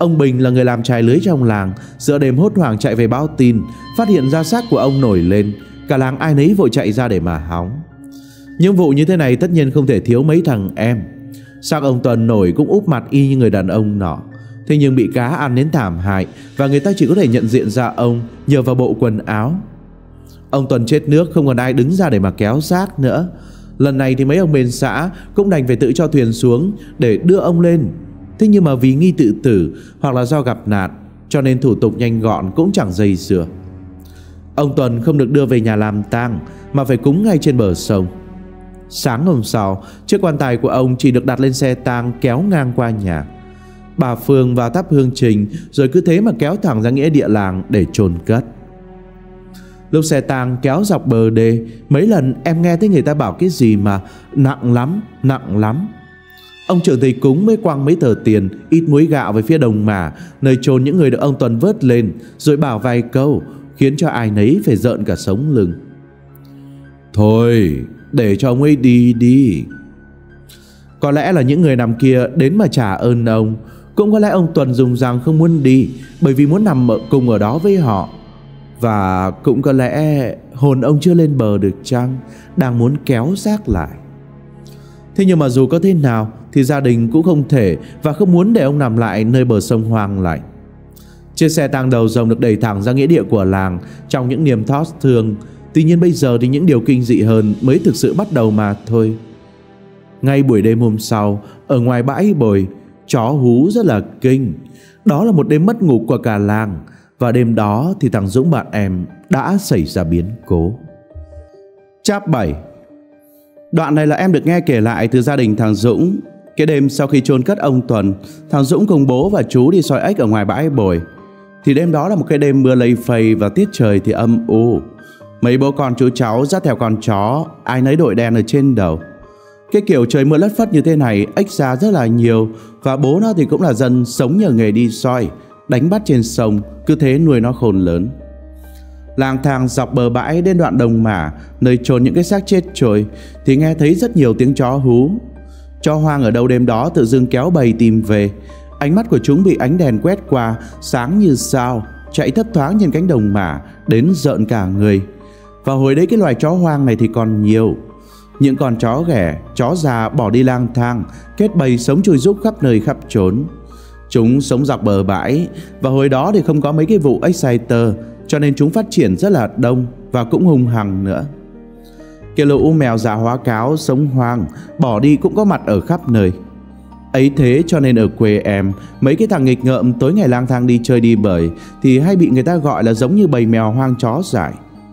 Ông Bình là người làm chài lưới trong làng, giữa đêm hốt hoảng chạy về báo tin, phát hiện ra xác của ông nổi lên. Cả làng ai nấy vội chạy ra để mà hóng. Những vụ như thế này tất nhiên không thể thiếu mấy thằng em. Xác ông Tuần nổi cũng úp mặt y như người đàn ông nọ. Thế nhưng bị cá ăn đến thảm hại, và người ta chỉ có thể nhận diện ra ông nhờ vào bộ quần áo. Ông Tuần chết nước, không còn ai đứng ra để mà kéo xác nữa. Lần này thì mấy ông bên xã cũng đành phải tự cho thuyền xuống để đưa ông lên. Thế nhưng mà vì nghi tự tử hoặc là do gặp nạn, cho nên thủ tục nhanh gọn cũng chẳng dây dưa. Ông Tuần không được đưa về nhà làm tang mà phải cúng ngay trên bờ sông. Sáng hôm sau, chiếc quan tài của ông chỉ được đặt lên xe tang kéo ngang qua nhà. Bà Phương vào thắp hương trình, rồi cứ thế mà kéo thẳng ra nghĩa địa làng để chôn cất. Lúc xe tang kéo dọc bờ đê, mấy lần em nghe thấy người ta bảo cái gì mà nặng lắm, nặng lắm. Ông trưởng thầy cúng mới quăng mấy tờ tiền, ít muối gạo về phía đồng mả, nơi chôn những người được ông Tuần vớt lên, rồi bảo vài câu khiến cho ai nấy phải rợn cả sống lưng. Thôi, để cho ông ấy đi đi. Có lẽ là những người nằm kia đến mà trả ơn ông. Cũng có lẽ ông Tuần dùng rằng không muốn đi, bởi vì muốn nằm cùng ở đó với họ. Và cũng có lẽ hồn ông chưa lên bờ được chăng, đang muốn kéo xác lại. Thế nhưng mà dù có thế nào thì gia đình cũng không thể và không muốn để ông nằm lại nơi bờ sông hoang lạnh. Chiếc xe tang đầu rồng được đẩy thẳng ra nghĩa địa của làng trong những niềm thót thương. Tuy nhiên bây giờ thì những điều kinh dị hơn mới thực sự bắt đầu mà thôi. Ngay buổi đêm hôm sau, ở ngoài bãi bồi, chó hú rất là kinh. Đó là một đêm mất ngủ của cả làng. Và đêm đó thì thằng Dũng bạn em đã xảy ra biến cố. Chap 7. Đoạn này là em được nghe kể lại từ gia đình thằng Dũng. Cái đêm sau khi chôn cất ông Tuần, thằng Dũng cùng bố và chú đi soi ếch ở ngoài bãi bồi. Thì đêm đó là một cái đêm mưa lây phây và tiết trời thì âm u. Mấy bố con chú cháu dắt theo con chó, ai nấy đội đèn ở trên đầu. Cái kiểu trời mưa lất phất như thế này, ếch ra rất là nhiều. Và bố nó thì cũng là dân sống nhờ nghề đi soi, đánh bắt trên sông, cứ thế nuôi nó khôn lớn. Lang thang dọc bờ bãi đến đoạn đồng mả, nơi chôn những cái xác chết trôi, thì nghe thấy rất nhiều tiếng chó hú. Chó hoang ở đâu đêm đó tự dưng kéo bầy tìm về. Ánh mắt của chúng bị ánh đèn quét qua, sáng như sao, chạy thấp thoáng trên cánh đồng mả, đến rợn cả người. Và hồi đấy cái loài chó hoang này thì còn nhiều. Những con chó ghẻ, chó già bỏ đi lang thang, kết bầy sống chui rúc khắp nơi khắp chốn. Chúng sống dọc bờ bãi, và hồi đó thì không có mấy cái vụ exciter, cho nên chúng phát triển rất là đông và cũng hung hăng nữa. Cái lũ mèo già hóa cáo sống hoang, bỏ đi cũng có mặt ở khắp nơi. Ấy thế cho nên ở quê em, mấy cái thằng nghịch ngợm tối ngày lang thang đi chơi đi bời thì hay bị người ta gọi là giống như bầy mèo hoang chó dại.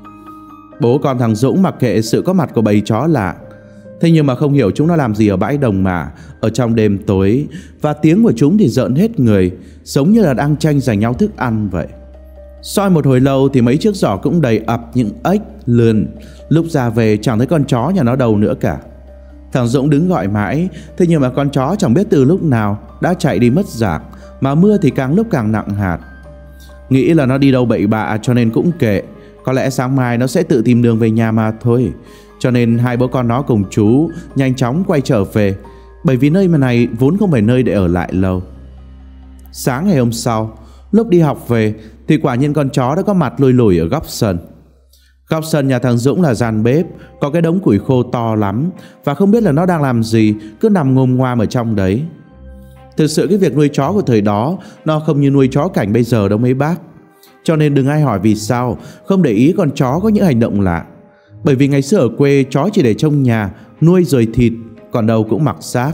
Bố con thằng Dũng mặc kệ sự có mặt của bầy chó lạ. Thế nhưng mà không hiểu chúng nó làm gì ở bãi đồng mả ở trong đêm tối, và tiếng của chúng thì rợn hết người, giống như là đang tranh giành nhau thức ăn vậy. Soi một hồi lâu thì mấy chiếc giỏ cũng đầy ắp những ếch, lươn. Lúc ra về chẳng thấy con chó nhà nó đâu nữa cả. Thằng Dũng đứng gọi mãi, thế nhưng mà con chó chẳng biết từ lúc nào đã chạy đi mất dạng, mà mưa thì càng lúc càng nặng hạt. Nghĩ là nó đi đâu bậy bạ cho nên cũng kệ, có lẽ sáng mai nó sẽ tự tìm đường về nhà mà thôi. Cho nên hai bố con nó cùng chú nhanh chóng quay trở về, bởi vì nơi mà này vốn không phải nơi để ở lại lâu. Sáng ngày hôm sau, lúc đi học về thì quả nhiên con chó đã có mặt lùi lủi ở góc sân. Góc sân nhà thằng Dũng là gian bếp, có cái đống củi khô to lắm, và không biết là nó đang làm gì, cứ nằm ngồm ngoam ở trong đấy. Thực sự cái việc nuôi chó của thời đó nó không như nuôi chó cảnh bây giờ đâu mấy bác. Cho nên đừng ai hỏi vì sao không để ý con chó có những hành động lạ. Bởi vì ngày xưa ở quê chó chỉ để trông nhà, nuôi rồi thịt, còn đâu cũng mặc xác.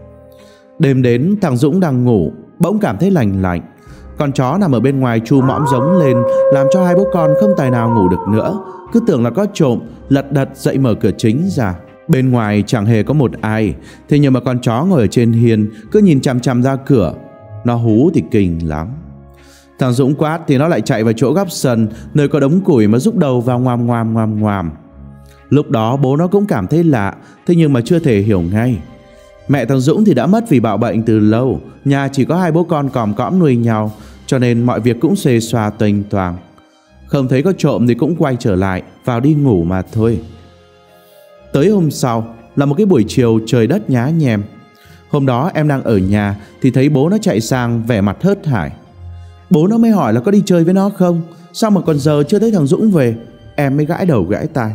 Đêm đến thằng Dũng đang ngủ, bỗng cảm thấy lành lạnh. Con chó nằm ở bên ngoài chu mõm giống lên, làm cho hai bố con không tài nào ngủ được nữa. Cứ tưởng là có trộm, lật đật dậy mở cửa chính ra. Bên ngoài chẳng hề có một ai, thế nhưng mà con chó ngồi ở trên hiên cứ nhìn chằm chằm ra cửa. Nó hú thì kinh lắm. Thằng Dũng quát thì nó lại chạy vào chỗ góc sân, nơi có đống củi mà rúc đầu vào ngoàm ngoàm ngoàm ngoàm. Lúc đó bố nó cũng cảm thấy lạ, thế nhưng mà chưa thể hiểu ngay. Mẹ thằng Dũng thì đã mất vì bạo bệnh từ lâu, nhà chỉ có hai bố con còm cõm nuôi nhau, cho nên mọi việc cũng xuề xòa tuềnh toàng. Không thấy có trộm thì cũng quay trở lại, vào đi ngủ mà thôi. Tới hôm sau là một cái buổi chiều trời đất nhá nhem. Hôm đó em đang ở nhà thì thấy bố nó chạy sang vẻ mặt hớt hải. Bố nó mới hỏi là có đi chơi với nó không, sao mà còn giờ chưa thấy thằng Dũng về. Em mới gãi đầu gãi tai.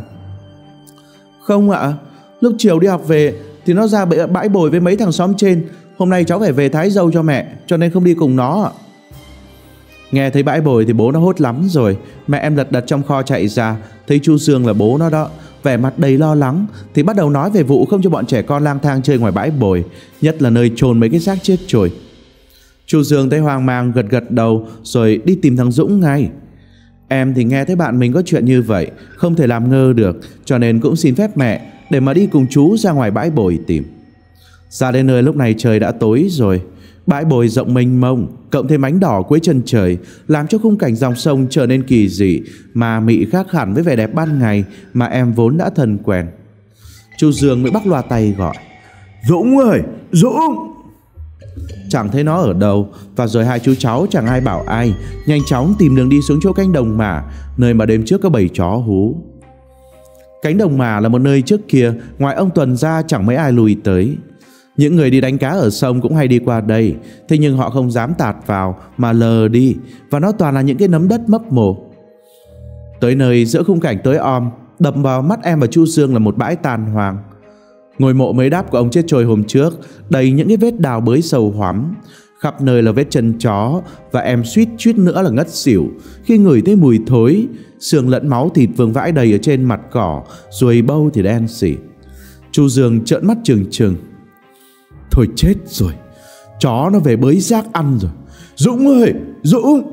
Không ạ, lúc chiều đi học về thì nó ra bãi bồi với mấy thằng xóm trên. Hôm nay cháu phải về thái dâu cho mẹ, cho nên không đi cùng nó ạ. Nghe thấy bãi bồi thì bố nó hốt lắm rồi. Mẹ em lật đật trong kho chạy ra, thấy chú Dương là bố nó đó, vẻ mặt đầy lo lắng, thì bắt đầu nói về vụ không cho bọn trẻ con lang thang chơi ngoài bãi bồi, nhất là nơi chôn mấy cái xác chết trôi. Chú Dương thấy hoang mang gật gật đầu rồi đi tìm thằng Dũng ngay. Em thì nghe thấy bạn mình có chuyện như vậy, không thể làm ngơ được, cho nên cũng xin phép mẹ để mà đi cùng chú ra ngoài bãi bồi tìm. Ra đến nơi lúc này trời đã tối rồi. Bãi bồi rộng mênh mông, cộng thêm ánh đỏ cuối chân trời, làm cho khung cảnh dòng sông trở nên kỳ dị, mà mị khác hẳn với vẻ đẹp ban ngày mà em vốn đã thân quen. Chú Dương mới bắt loa tay gọi: Dũng ơi, Dũng! Chẳng thấy nó ở đâu, và rồi hai chú cháu chẳng ai bảo ai, nhanh chóng tìm đường đi xuống chỗ cánh đồng mả, nơi mà đêm trước có bầy chó hú. Cánh đồng mả là một nơi trước kia ngoài ông Tuần ra chẳng mấy ai lui tới. Những người đi đánh cá ở sông cũng hay đi qua đây, thế nhưng họ không dám tạt vào mà lờ đi, và nó toàn là những cái nấm đất mấp mồ. Tới nơi, giữa khung cảnh tối om, đập vào mắt em và chú Dương là một bãi tàn hoàng. Ngôi mộ mới đáp của ông chết trôi hôm trước đầy những cái vết đào bới sâu hoắm, khắp nơi là vết chân chó, và em suýt nữa là ngất xỉu khi ngửi thấy mùi thối, xương lẫn máu thịt vương vãi đầy ở trên mặt cỏ, ruồi bâu thì đen xỉ. Chú Dương trợn mắt trừng trừng: Thôi chết rồi, chó nó về bới rác ăn rồi. Dũng ơi, Dũng!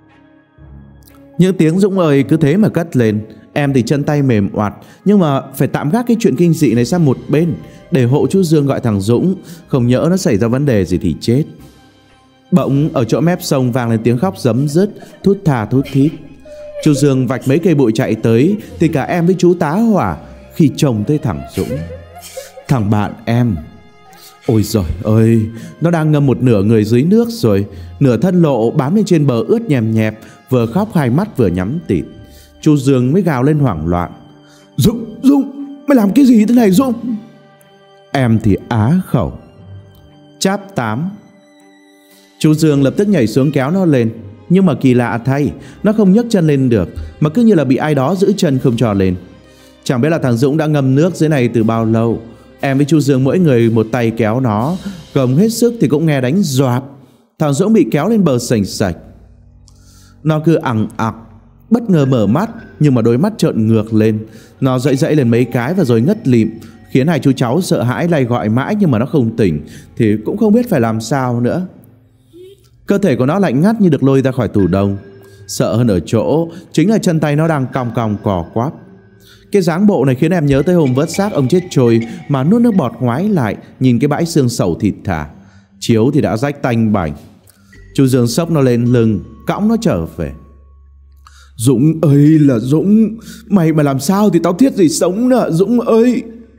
Những tiếng Dũng ơi cứ thế mà cất lên. Em thì chân tay mềm oặt, nhưng mà phải tạm gác cái chuyện kinh dị này sang một bên để hộ chú Dương gọi thằng Dũng, không nhỡ nó xảy ra vấn đề gì thì chết. Bỗng ở chỗ mép sông vang lên tiếng khóc rấm rứt, thút thà thút thít. Chú Dương vạch mấy cây bụi chạy tới, thì cả em với chú tá hỏa khi trông thấy thằng Dũng, thằng bạn em. Ôi giời ơi, nó đang ngâm một nửa người dưới nước rồi, nửa thân lộ bám lên trên bờ ướt nhèm nhẹp, vừa khóc hai mắt vừa nhắm tịt. Chú Dương mới gào lên hoảng loạn: Dũng, Dũng, mày làm cái gì thế này Dũng? Em thì á khẩu. Chap 8. Chú Dương lập tức nhảy xuống kéo nó lên, nhưng mà kỳ lạ thay, nó không nhấc chân lên được, mà cứ như là bị ai đó giữ chân không cho lên. Chẳng biết là thằng Dũng đã ngâm nước dưới này từ bao lâu. Em với chú Dương mỗi người một tay kéo nó, gồng hết sức thì cũng nghe đánh doạp. Thằng Dũng bị kéo lên bờ sành sạch. Nó cứ ằng ặc, bất ngờ mở mắt, nhưng mà đôi mắt trợn ngược lên. Nó dãy dãy lên mấy cái và rồi ngất lịm, khiến hai chú cháu sợ hãi lay gọi mãi nhưng mà nó không tỉnh, thì cũng không biết phải làm sao nữa. Cơ thể của nó lạnh ngắt như được lôi ra khỏi tủ đông. Sợ hơn ở chỗ chính là chân tay nó đang cong cong cò quắp. Cái dáng bộ này khiến em nhớ tới hôm vớt xác ông chết trôi mà nuốt nước bọt ngoái lại nhìn cái bãi xương sầu thịt thà. Chiếu thì đã rách tanh bành. Chú Dương xốc nó lên lưng, cõng nó trở về. Dũng ơi là Dũng, mày mà làm sao thì tao thiết gì sống nữa Dũng ơi.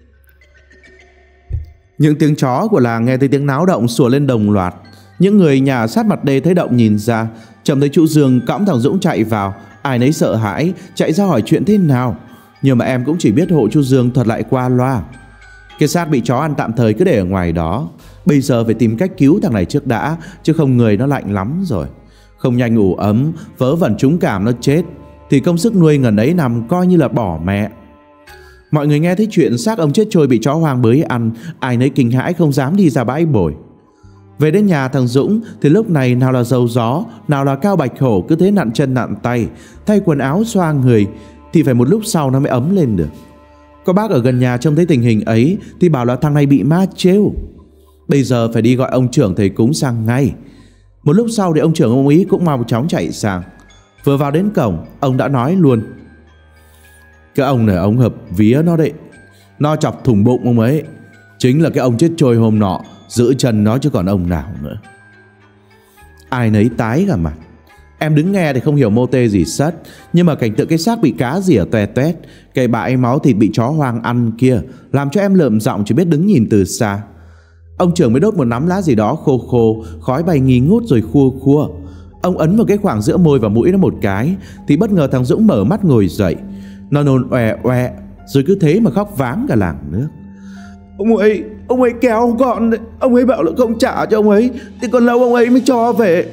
Những tiếng chó của làng nghe thấy tiếng náo động sủa lên đồng loạt. Những người nhà sát mặt đê thấy động nhìn ra, trông thấy chú Dương cõng thằng Dũng chạy vào, ai nấy sợ hãi chạy ra hỏi chuyện thế nào. Nhưng mà em cũng chỉ biết hộ chú Dương thuật lại qua loa. Cái xác bị chó ăn tạm thời cứ để ở ngoài đó. Bây giờ phải tìm cách cứu thằng này trước đã, chứ không người nó lạnh lắm rồi. Không nhanh ủ ấm, vớ vẩn trúng cảm nó chết, thì công sức nuôi ngần ấy năm coi như là bỏ mẹ. Mọi người nghe thấy chuyện xác ông chết trôi bị chó hoang bới ăn, ai nấy kinh hãi không dám đi ra bãi bồi. Về đến nhà thằng Dũng thì lúc này nào là dầu gió, nào là Cao Bạch Hổ cứ thế nặn chân nặn tay, thay quần áo xoa người, thì phải một lúc sau nó mới ấm lên được. Có bác ở gần nhà trông thấy tình hình ấy thì bảo là thằng này bị ma trêu. Bây giờ phải đi gọi ông trưởng thầy cúng sang ngay. Một lúc sau thì ông trưởng ông ý cũng mau chóng chạy sang. Vừa vào đến cổng, ông đã nói luôn: Cái ông này ông hợp vía nó đấy, nó chọc thủng bụng ông ấy. Chính là cái ông chết trôi hôm nọ giữ chân nó chứ còn ông nào nữa. Ai nấy tái cả mặt. Em đứng nghe thì không hiểu mô tê gì sất, nhưng mà cảnh tượng cái xác bị cá rỉa toe toét, cái bãi máu thịt bị chó hoang ăn kia làm cho em lợm giọng chỉ biết đứng nhìn từ xa. Ông trưởng mới đốt một nắm lá gì đó khô khô, khói bay nghi ngút rồi khua khua. Ông ấn vào cái khoảng giữa môi và mũi nó một cái, thì bất ngờ thằng Dũng mở mắt ngồi dậy. Nó nôn oè oè, rồi cứ thế mà khóc váng cả làng nước. Ông ơi, Ông ấy kéo con đấy. Ông ấy bảo là không trả cho ông ấy thì còn lâu ông ấy mới cho về.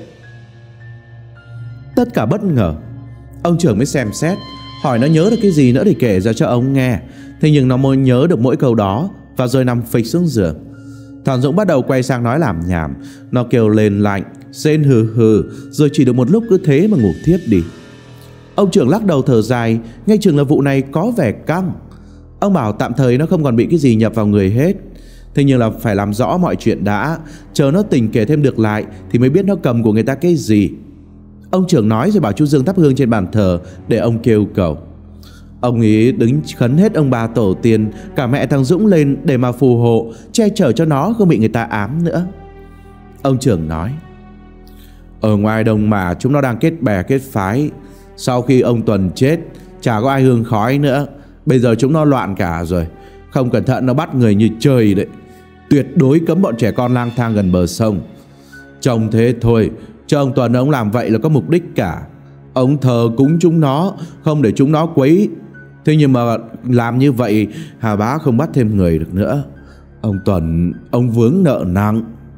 Tất cả bất ngờ. Ông trưởng mới xem xét, hỏi nó nhớ được cái gì nữa để kể ra cho ông nghe. Thế nhưng nó mới nhớ được mỗi câu đó, và rồi nằm phịch xuống giường. Thằng Dũng bắt đầu quay sang nói làm nhảm. Nó kêu lên lạnh, rên hừ hừ, rồi chỉ được một lúc cứ thế mà ngủ thiếp đi. Ông trưởng lắc đầu thở dài, nghe chừng là vụ này có vẻ căng. Ông bảo tạm thời nó không còn bị cái gì nhập vào người hết. Thế nhưng là phải làm rõ mọi chuyện đã, chờ nó tỉnh kể thêm được lại thì mới biết nó cầm của người ta cái gì. Ông trưởng nói rồi bảo chú Dương thắp hương trên bàn thờ để ông kêu cầu. Ông ấy đứng khấn hết ông bà tổ tiên, cả mẹ thằng Dũng lên để mà phù hộ, che chở cho nó không bị người ta ám nữa. Ông trưởng nói: ở ngoài đồng mà chúng nó đang kết bè kết phái. Sau khi ông Tuần chết, chả có ai hương khói nữa. Bây giờ chúng nó loạn cả rồi. Không cẩn thận nó bắt người như chơi đấy. Tuyệt đối cấm bọn trẻ con lang thang gần bờ sông. Trông thế thôi, chứ ông Tuần ông làm vậy là có mục đích cả. Ông thờ cúng chúng nó, không để chúng nó quấy. Thế nhưng mà làm như vậy Hà Bá không bắt thêm người được nữa. Ông Tuần, ông vướng nợ nặng.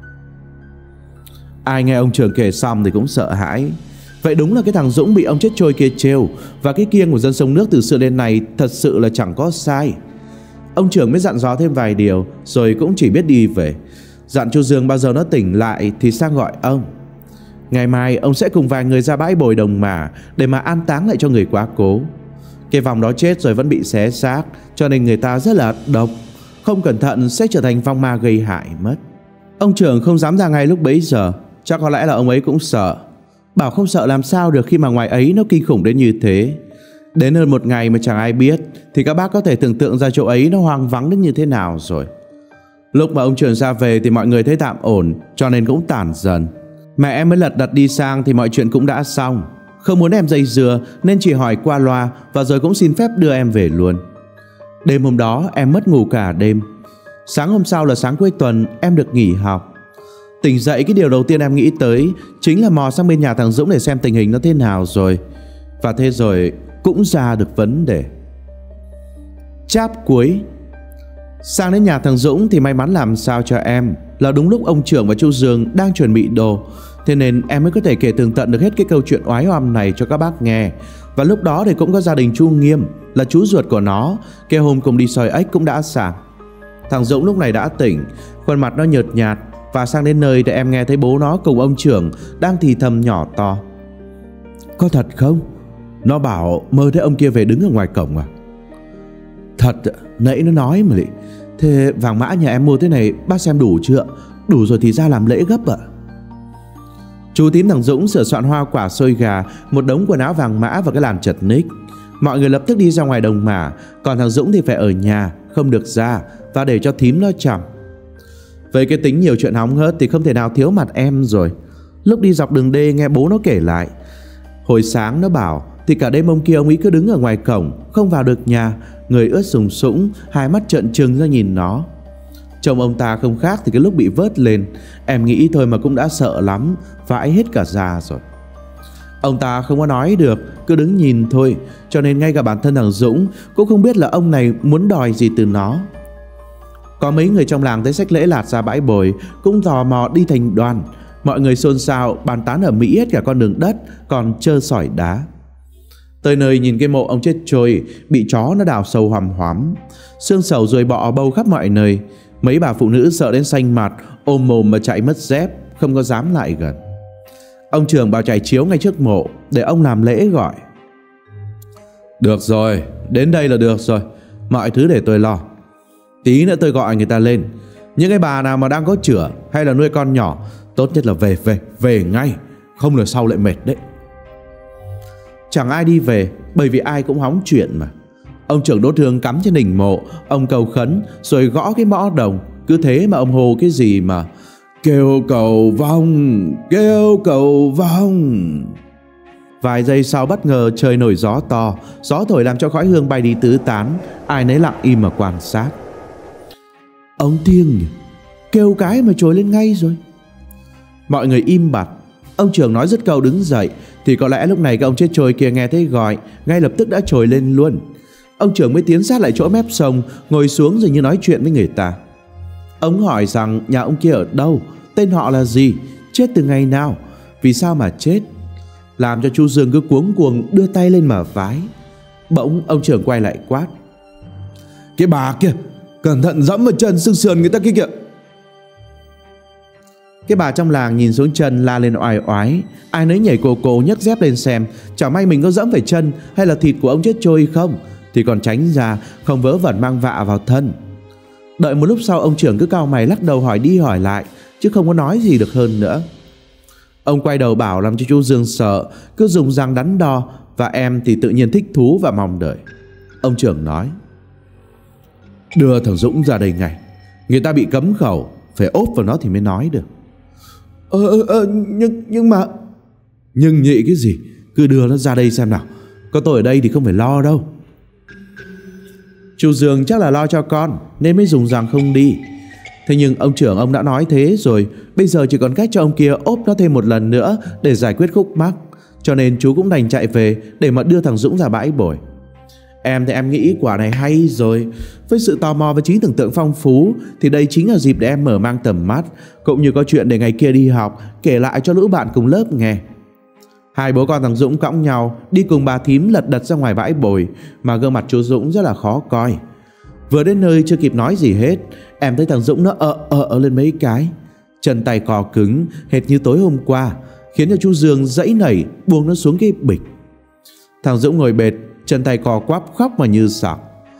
Ai nghe ông trưởng kể xong thì cũng sợ hãi. Vậy đúng là cái thằng Dũng bị ông chết trôi kia trêu, và cái kiêng của dân sông nước từ xưa đến nay thật sự là chẳng có sai. Ông trưởng mới dặn dò thêm vài điều, rồi cũng chỉ biết đi về. Dặn chú Dương bao giờ nó tỉnh lại thì sang gọi ông. Ngày mai ông sẽ cùng vài người ra bãi bồi đồng mà để mà an táng lại cho người quá cố. Cái vòng đó chết rồi vẫn bị xé xác, cho nên người ta rất là độc, không cẩn thận sẽ trở thành vong ma gây hại mất. Ông trưởng không dám ra ngay lúc bấy giờ. Chắc có lẽ là ông ấy cũng sợ. Bảo không sợ làm sao được khi mà ngoài ấy nó kinh khủng đến như thế. Đến hơn một ngày mà chẳng ai biết, thì các bác có thể tưởng tượng ra chỗ ấy nó hoang vắng đến như thế nào rồi. Lúc mà ông trưởng ra về thì mọi người thấy tạm ổn, cho nên cũng tản dần. Mẹ em mới lật đật đi sang thì mọi chuyện cũng đã xong. Không muốn em dây dưa nên chỉ hỏi qua loa, và rồi cũng xin phép đưa em về luôn. Đêm hôm đó em mất ngủ cả đêm. Sáng hôm sau là sáng cuối tuần, em được nghỉ học. Tỉnh dậy, cái điều đầu tiên em nghĩ tới chính là mò sang bên nhà thằng Dũng để xem tình hình nó thế nào rồi. Và thế rồi cũng ra được vấn đề. Chap cuối. Sang đến nhà thằng Dũng thì may mắn làm sao cho em là đúng lúc ông trưởng và chú Dương đang chuẩn bị đồ. Thế nên em mới có thể kể tường tận được hết cái câu chuyện oái oăm này cho các bác nghe. Và lúc đó thì cũng có gia đình chú Nghiêm, là chú ruột của nó, cái hôm cùng đi soi ếch cũng đã sang. Thằng Dũng lúc này đã tỉnh, khuôn mặt nó nhợt nhạt. Và sang đến nơi thì em nghe thấy bố nó cùng ông trưởng đang thì thầm nhỏ to: có thật không? Nó bảo mơ thấy ông kia về đứng ở ngoài cổng à? Thật, nãy nó nói mà lị. Thế vàng mã nhà em mua thế này bác xem đủ chưa? Đủ rồi thì ra làm lễ gấp ạ. Chú Tím thằng Dũng sửa soạn hoa quả xôi gà, một đống quần áo vàng mã và cái làn chật ních. Mọi người lập tức đi ra ngoài đồng mà, còn thằng Dũng thì phải ở nhà, không được ra, và để cho thím nó chăm. Với cái tính nhiều chuyện hóng hớt thì không thể nào thiếu mặt em rồi. Lúc đi dọc đường đê nghe bố nó kể lại, hồi sáng nó bảo thì cả đêm ông kia ông ấy cứ đứng ở ngoài cổng, không vào được nhà, người ướt sùng sũng, hai mắt trợn trừng ra nhìn nó. Trông ông ta không khác thì cái lúc bị vớt lên, em nghĩ thôi mà cũng đã sợ lắm, vãi hết cả da rồi. Ông ta không có nói được, cứ đứng nhìn thôi, cho nên ngay cả bản thân thằng Dũng cũng không biết là ông này muốn đòi gì từ nó. Có mấy người trong làng thấy xách lễ lạt ra bãi bồi cũng tò mò đi thành đoàn. Mọi người xôn xao bàn tán ở Mỹ hết cả con đường đất, còn trơ sỏi đá. Tới nơi nhìn cái mộ ông chết trôi, bị chó nó đào sâu hoằm hoắm, xương sầu ruồi bọ bâu khắp mọi nơi. Mấy bà phụ nữ sợ đến xanh mặt, ôm mồm mà chạy mất dép, không có dám lại gần. Ông trưởng bảo trải chiếu ngay trước mộ để ông làm lễ gọi. Được rồi, đến đây là được rồi, mọi thứ để tôi lo. Tí nữa tôi gọi người ta lên. Những cái bà nào mà đang có chửa hay là nuôi con nhỏ, tốt nhất là về ngay, không là sau lại mệt đấy. Chẳng ai đi về, bởi vì ai cũng hóng chuyện mà. Ông trưởng đốt hương cắm trên đỉnh mộ, ông cầu khấn rồi gõ cái mõ đồng. Cứ thế mà ông hô cái gì mà kêu cầu vong, kêu cầu vong. Vài giây sau bất ngờ trời nổi gió to, gió thổi làm cho khói hương bay đi tứ tán. Ai nấy lặng im mà quan sát. Ông thiêng nhỉ, kêu cái mà trồi lên ngay rồi. Mọi người im bặt. Ông trưởng nói dứt câu đứng dậy thì có lẽ lúc này cái ông chết trôi kia nghe thấy gọi, ngay lập tức đã trồi lên luôn. Ông trưởng mới tiến sát lại chỗ mép sông, ngồi xuống rồi như nói chuyện với người ta. Ông hỏi rằng nhà ông kia ở đâu, tên họ là gì, chết từ ngày nào, vì sao mà chết, làm cho chú Dương cứ cuống cuồng đưa tay lên mà vái. Bỗng ông trưởng quay lại quát: "Cái bà kia, cẩn thận dẫm vào chân xương sườn người ta kia kìa." Cái bà trong làng nhìn xuống chân la lên oai oái, ai nấy nhảy cổ nhấc dép lên xem, chả may mình có dẫm phải chân hay là thịt của ông chết trôi không, thì còn tránh ra không vớ vẩn mang vạ vào thân. Đợi một lúc sau, ông trưởng cứ cau mày lắc đầu hỏi đi hỏi lại, chứ không có nói gì được hơn nữa. Ông quay đầu bảo làm cho chú Dương sợ, cứ dùng răng đắn đo, và em thì tự nhiên thích thú và mong đợi. Ông trưởng nói: "Đưa thằng Dũng ra đây ngay, người ta bị cấm khẩu, phải ốp vào nó thì mới nói được." Nhưng mà... Nhưng nhị cái gì, cứ đưa nó ra đây xem nào, có tôi ở đây thì không phải lo đâu. Chú Dương chắc là lo cho con nên mới dùng rằng không đi. Thế nhưng ông trưởng ông đã nói thế rồi, bây giờ chỉ còn cách cho ông kia ốp nó thêm một lần nữa để giải quyết khúc mắc, cho nên chú cũng đành chạy về để mà đưa thằng Dũng ra bãi bồi. Em thì em nghĩ quả này hay rồi. Với sự tò mò và trí tưởng tượng phong phú thì đây chính là dịp để em mở mang tầm mắt, cũng như có chuyện để ngày kia đi học kể lại cho lũ bạn cùng lớp nghe. Hai bố con thằng Dũng cõng nhau đi cùng bà thím lật đật ra ngoài bãi bồi, mà gương mặt chú Dũng rất là khó coi. Vừa đến nơi chưa kịp nói gì hết, em thấy thằng Dũng nó lên mấy cái, chân tay cò cứng hệt như tối hôm qua, khiến cho chú Dương giãy nảy buông nó xuống cái bịch. Thằng Dũng ngồi bệt, chân tay cò quắp khóc mà như sặc.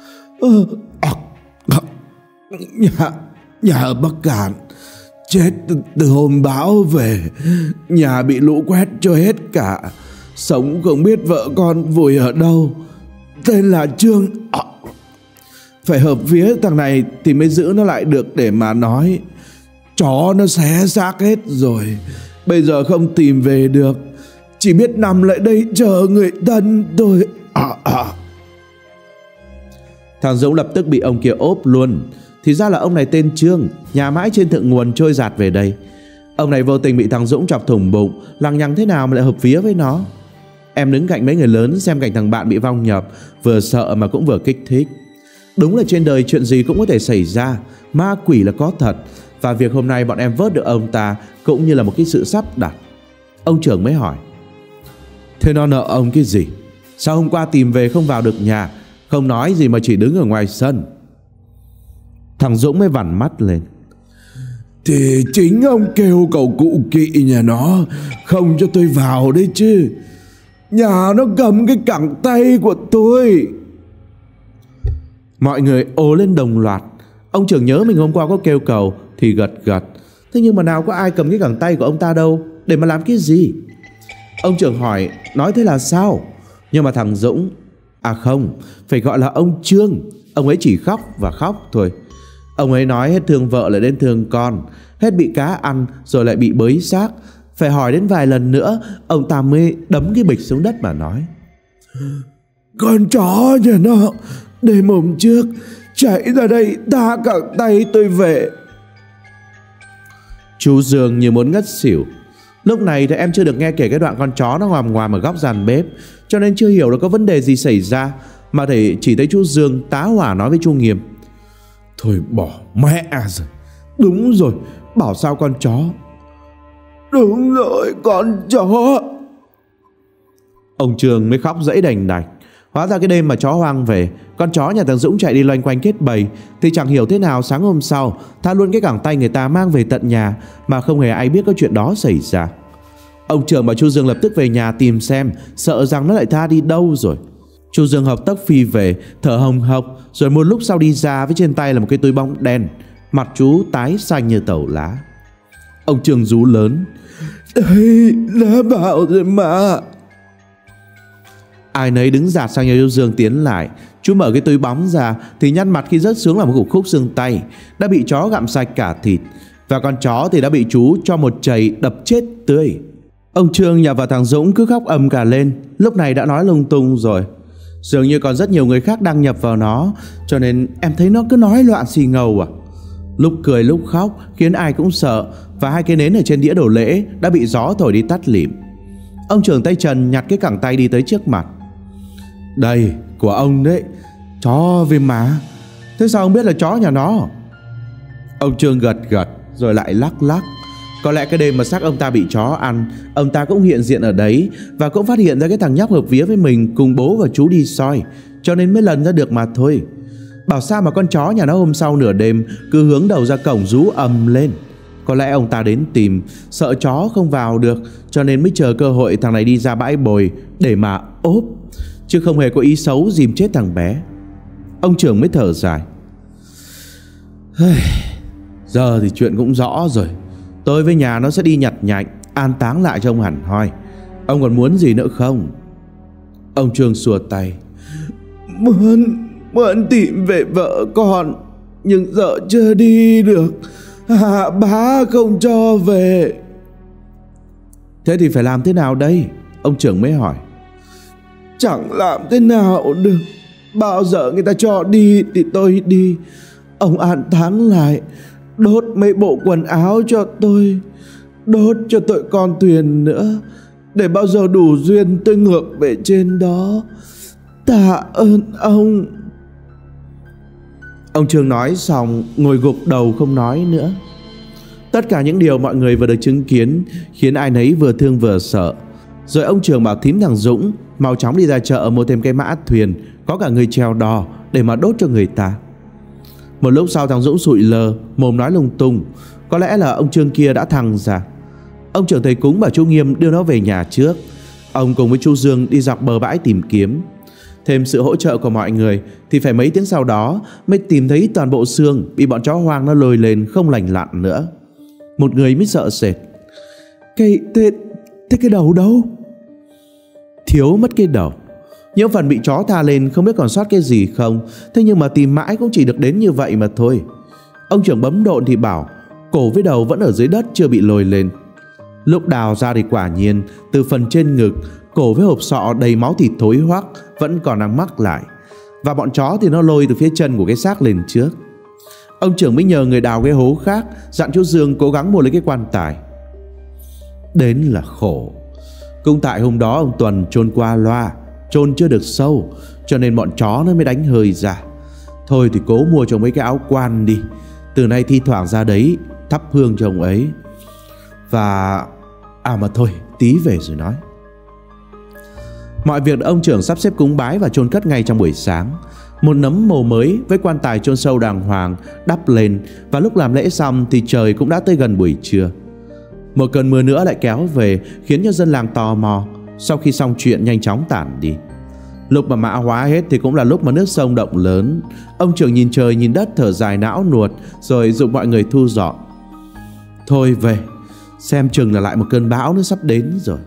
Nhà ở Bắc Cạn chết từ hôm bão về, nhà bị lũ quét trôi hết cả, sống không biết vợ con vùi ở đâu, tên là Trương. Phải hợp vía thằng này thì mới giữ nó lại được để mà nói. Chó nó xé xác hết rồi, bây giờ không tìm về được, chỉ biết nằm lại đây chờ người thân thôi. Thằng Dũng lập tức bị ông kia ốp luôn. Thì ra là ông này tên Trương, nhà mãi trên thượng nguồn trôi dạt về đây. Ông này vô tình bị thằng Dũng chọc thủng bụng, lằng nhằng thế nào mà lại hợp vía với nó. Em đứng cạnh mấy người lớn xem cảnh thằng bạn bị vong nhập, vừa sợ mà cũng vừa kích thích. Đúng là trên đời chuyện gì cũng có thể xảy ra, ma quỷ là có thật, và việc hôm nay bọn em vớt được ông ta cũng như là một cái sự sắp đặt. Ông trưởng mới hỏi: "Thế nó nợ ông cái gì? Sao hôm qua tìm về không vào được nhà, không nói gì mà chỉ đứng ở ngoài sân?" Thằng Dũng mới vằn mắt lên: "Thì chính ông kêu cậu cụ kỵ nhà nó không cho tôi vào đấy chứ. Nhà nó cầm cái cẳng tay của tôi." Mọi người ồ lên đồng loạt. Ông trưởng nhớ mình hôm qua có kêu cầu thì gật gật. Thế nhưng mà nào có ai cầm cái cẳng tay của ông ta đâu, để mà làm cái gì? Ông trưởng hỏi nói thế là sao? Nhưng mà thằng Dũng, không, phải gọi là ông Trương, ông ấy chỉ khóc và khóc thôi. Ông ấy nói hết thương vợ lại đến thương con, hết bị cá ăn rồi lại bị bới xác. Phải hỏi đến vài lần nữa ông ta mới đấm cái bịch xuống đất mà nói: "Con chó nhà nó đêm hôm trước chạy ra đây đá cẳng tay tôi về." Chú Dương như muốn ngất xỉu. Lúc này thì em chưa được nghe kể cái đoạn con chó nó ngoàm ngoàm ở góc gian bếp, cho nên chưa hiểu là có vấn đề gì xảy ra, mà chỉ thấy chú Dương tá hỏa nói với chú Nghiêm: "Thôi bỏ mẹ rồi, đúng rồi, bảo sao con chó." "Đúng rồi, con chó." Ông Trường mới khóc dãy đành đạch. Hóa ra cái đêm mà chó hoang về, con chó nhà thằng Dũng chạy đi loanh quanh kết bầy, thì chẳng hiểu thế nào sáng hôm sau tha luôn cái cẳng tay người ta mang về tận nhà, mà không hề ai biết có chuyện đó xảy ra. Ông Trường bảo chú Dương lập tức về nhà tìm xem, sợ rằng nó lại tha đi đâu rồi. Chú Dương hợp tốc phi về, thở hồng hộc, rồi một lúc sau đi ra với trên tay là một cái túi bóng đen. Mặt chú tái xanh như tàu lá. Ông Trường rú lớn: "Đây là bảo rồi mà." Ai nấy đứng dạt sang nhà chú Dương tiến lại. Chú mở cái túi bóng ra thì nhăn mặt khi rớt xuống là một cục khúc xương tay đã bị chó gặm sạch cả thịt, và con chó thì đã bị chú cho một chày đập chết tươi. Ông Trương nhà và thằng Dũng cứ khóc ầm cả lên. Lúc này đã nói lung tung rồi. Dường như còn rất nhiều người khác đăng nhập vào nó, cho nên em thấy nó cứ nói loạn xì ngầu lúc cười lúc khóc khiến ai cũng sợ, và hai cái nến ở trên đĩa đồ lễ đã bị gió thổi đi tắt lịm. Ông trưởng tay trần nhặt cái cẳng tay đi tới trước mặt: "Đây, của ông đấy, chó với má. Thế sao ông biết là chó nhà nó?" Ông Trương gật gật rồi lại lắc lắc. Có lẽ cái đêm mà xác ông ta bị chó ăn, ông ta cũng hiện diện ở đấy và cũng phát hiện ra cái thằng nhóc hợp vía với mình cùng bố và chú đi soi, cho nên mới lần ra được mà thôi. Bảo sao mà con chó nhà nó hôm sau nửa đêm cứ hướng đầu ra cổng rú ầm lên. Có lẽ ông ta đến tìm, sợ chó không vào được, cho nên mới chờ cơ hội thằng này đi ra bãi bồi để mà ốp, chứ không hề có ý xấu dìm chết thằng bé. Ông trưởng mới thở dài. Giờ thì chuyện cũng rõ rồi. Tôi với nhà nó sẽ đi nhặt nhạnh, an táng lại cho ông hẳn hoi. Ông còn muốn gì nữa không? Ông Trương xua tay. Muốn tìm về vợ con, nhưng giờ chưa đi được. Bá không cho về. Thế thì phải làm thế nào đây? Ông trưởng mới hỏi. Chẳng làm thế nào được. Bao giờ người ta cho đi thì tôi đi. Ông an táng lại, đốt mấy bộ quần áo cho tôi, đốt cho tụi con Tuyền nữa, để bao giờ đủ duyên tôi ngược về trên đó. Tạ ơn ông. Ông Trương nói xong ngồi gục đầu không nói nữa. Tất cả những điều mọi người vừa được chứng kiến khiến ai nấy vừa thương vừa sợ. Rồi ông Trường bảo thím thằng Dũng mau chóng đi ra chợ mua thêm cái mã thuyền có cả người treo đò để mà đốt cho người ta. Một lúc sau thằng Dũng sụi lơ, mồm nói lung tung. Có lẽ là ông Trương kia đã thăng ra. Ông trưởng thầy cúng bảo chú Nghiêm đưa nó về nhà trước. Ông cùng với chú Dương đi dọc bờ bãi tìm kiếm. Thêm sự hỗ trợ của mọi người thì phải mấy tiếng sau đó mới tìm thấy toàn bộ xương bị bọn chó hoang nó lôi lên không lành lặn nữa. Một người mới sợ sệt. Thế cái đầu đâu? Thiếu mất cái đầu. Những phần bị chó tha lên không biết còn sót cái gì không. Thế nhưng mà tìm mãi cũng chỉ được đến như vậy mà thôi. Ông trưởng bấm độn thì bảo cổ với đầu vẫn ở dưới đất chưa bị lôi lên. Lúc đào ra thì quả nhiên từ phần trên ngực, cổ với hộp sọ đầy máu thịt thối hoắc vẫn còn đang mắc lại. Và bọn chó thì nó lôi từ phía chân của cái xác lên trước. Ông trưởng mới nhờ người đào cái hố khác, dặn chú Dương cố gắng mua lấy cái quan tài. Đến là khổ. Cũng tại hôm đó ông Tuần chôn qua loa, chôn chưa được sâu, cho nên bọn chó nó mới đánh hơi ra. Thôi thì cố mua cho mấy cái áo quan đi, từ nay thi thoảng ra đấy thắp hương cho ông ấy. Và mà thôi, tí về rồi nói. Mọi việc ông trưởng sắp xếp cúng bái và chôn cất ngay trong buổi sáng. Một nấm mồ mới với quan tài chôn sâu đàng hoàng đắp lên, và lúc làm lễ xong thì trời cũng đã tới gần buổi trưa. Một cơn mưa nữa lại kéo về khiến cho dân làng tò mò. Sau khi xong chuyện nhanh chóng tản đi. Lúc mà mã hóa hết thì cũng là lúc mà nước sông động lớn. Ông trưởng nhìn trời nhìn đất thở dài não nuột, rồi giục mọi người thu dọn. Thôi về, xem chừng là lại một cơn bão nữa sắp đến rồi.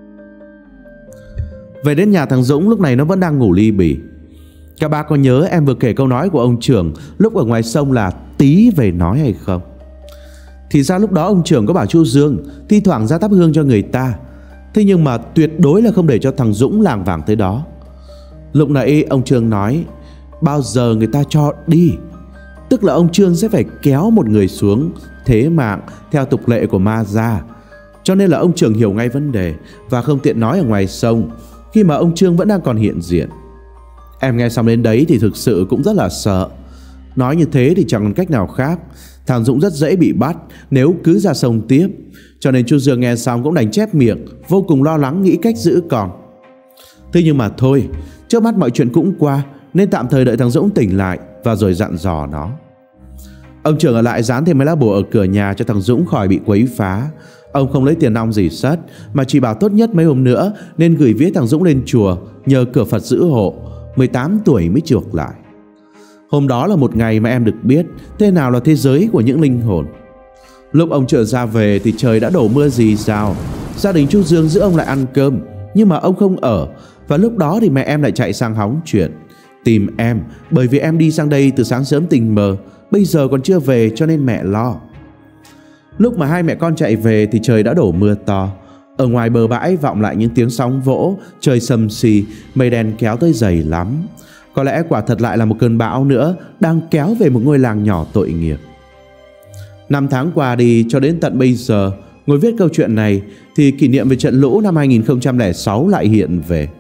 Về đến nhà thằng Dũng lúc này nó vẫn đang ngủ li bì. Các bác có nhớ em vừa kể câu nói của ông trưởng lúc ở ngoài sông là tí về nói hay không? Thì ra lúc đó ông trưởng có bảo chú Dương thi thoảng ra thắp hương cho người ta. Thế nhưng mà tuyệt đối là không để cho thằng Dũng làng vàng tới đó. Lúc nãy ông Trương nói bao giờ người ta cho đi, tức là ông Trương sẽ phải kéo một người xuống thế mạng theo tục lệ của ma gia. Cho nên là ông Trương hiểu ngay vấn đề và không tiện nói ở ngoài sông khi mà ông Trương vẫn đang còn hiện diện. Em nghe xong đến đấy thì thực sự cũng rất là sợ. Nói như thế thì chẳng còn cách nào khác. Thằng Dũng rất dễ bị bắt nếu cứ ra sông tiếp. Cho nên chú Dương nghe xong cũng đành chép miệng, vô cùng lo lắng nghĩ cách giữ con. Thế nhưng mà thôi, trước mắt mọi chuyện cũng qua, nên tạm thời đợi thằng Dũng tỉnh lại và rồi dặn dò nó. Ông trưởng ở lại dán thêm mấy lá bùa ở cửa nhà cho thằng Dũng khỏi bị quấy phá. Ông không lấy tiền nong gì sất, mà chỉ bảo tốt nhất mấy hôm nữa nên gửi vía thằng Dũng lên chùa nhờ cửa Phật giữ hộ. 18 tuổi mới chuộc lại. Hôm đó là một ngày mà em được biết thế nào là thế giới của những linh hồn. Lúc ông trở ra về thì trời đã đổ mưa rì rào. Gia đình chú Dương giữ ông lại ăn cơm, nhưng mà ông không ở. Và lúc đó thì mẹ em lại chạy sang hóng chuyện tìm em, bởi vì em đi sang đây từ sáng sớm tình mờ, bây giờ còn chưa về cho nên mẹ lo. Lúc mà hai mẹ con chạy về thì trời đã đổ mưa to. Ở ngoài bờ bãi vọng lại những tiếng sóng vỗ, trời sầm xì, mây đen kéo tới dày lắm. Có lẽ quả thật lại là một cơn bão nữa đang kéo về một ngôi làng nhỏ tội nghiệp. 5 tháng qua đi cho đến tận bây giờ, ngồi viết câu chuyện này thì kỷ niệm về trận lũ năm 2006 lại hiện về.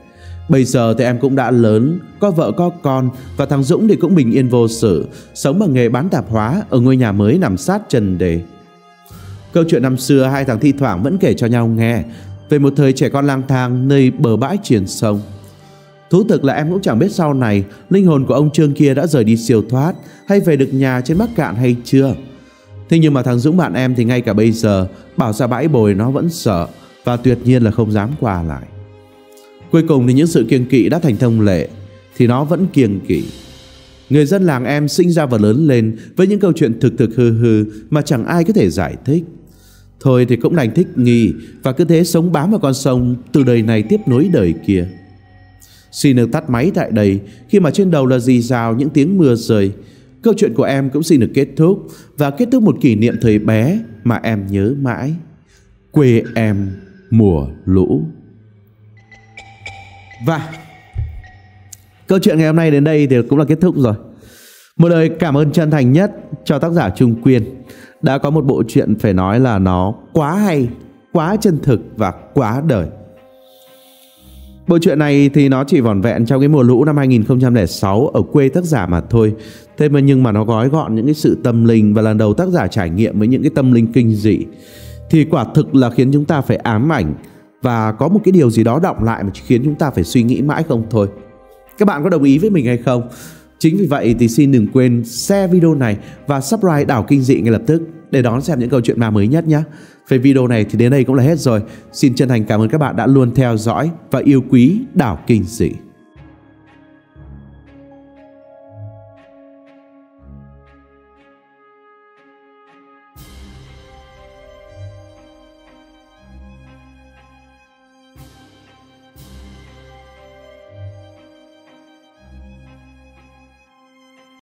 Bây giờ thì em cũng đã lớn, có vợ có con, và thằng Dũng thì cũng bình yên vô sự, sống bằng nghề bán tạp hóa ở ngôi nhà mới nằm sát chân đê. Câu chuyện năm xưa hai thằng thi thoảng vẫn kể cho nhau nghe về một thời trẻ con lang thang nơi bờ bãi triền sông. Thú thực là em cũng chẳng biết sau này linh hồn của ông Trương kia đã rời đi siêu thoát hay về được nhà trên Bắc Cạn hay chưa. Thế nhưng mà thằng Dũng bạn em thì ngay cả bây giờ bảo ra bãi bồi nó vẫn sợ và tuyệt nhiên là không dám qua lại. Cuối cùng thì những sự kiêng kỵ đã thành thông lệ thì nó vẫn kiêng kỵ. Người dân làng em sinh ra và lớn lên với những câu chuyện thực hư hư mà chẳng ai có thể giải thích. Thôi thì cũng đành thích nghi và cứ thế sống bám vào con sông từ đời này tiếp nối đời kia. Xin được tắt máy tại đây khi mà trên đầu là rì rào những tiếng mưa rơi. Câu chuyện của em cũng xin được kết thúc, và kết thúc một kỷ niệm thời bé mà em nhớ mãi. Quê em mùa lũ. Và câu chuyện ngày hôm nay đến đây thì cũng là kết thúc rồi. Một lời cảm ơn chân thành nhất cho tác giả Trung Quyên đã có một bộ truyện phải nói là nó quá hay, quá chân thực và quá đời. Bộ truyện này thì nó chỉ vỏn vẹn trong cái mùa lũ năm 2006 ở quê tác giả mà thôi. Thế mà nhưng mà nó gói gọn những cái sự tâm linh, và lần đầu tác giả trải nghiệm với những cái tâm linh kinh dị thì quả thực là khiến chúng ta phải ám ảnh, và có một cái điều gì đó đọng lại mà khiến chúng ta phải suy nghĩ mãi không thôi. Các bạn có đồng ý với mình hay không? Chính vì vậy thì xin đừng quên share video này và subscribe Đảo Kinh Dị ngay lập tức để đón xem những câu chuyện ma mới nhất nhé. Về video này thì đến đây cũng là hết rồi. Xin chân thành cảm ơn các bạn đã luôn theo dõi và yêu quý Đảo Kinh Dị.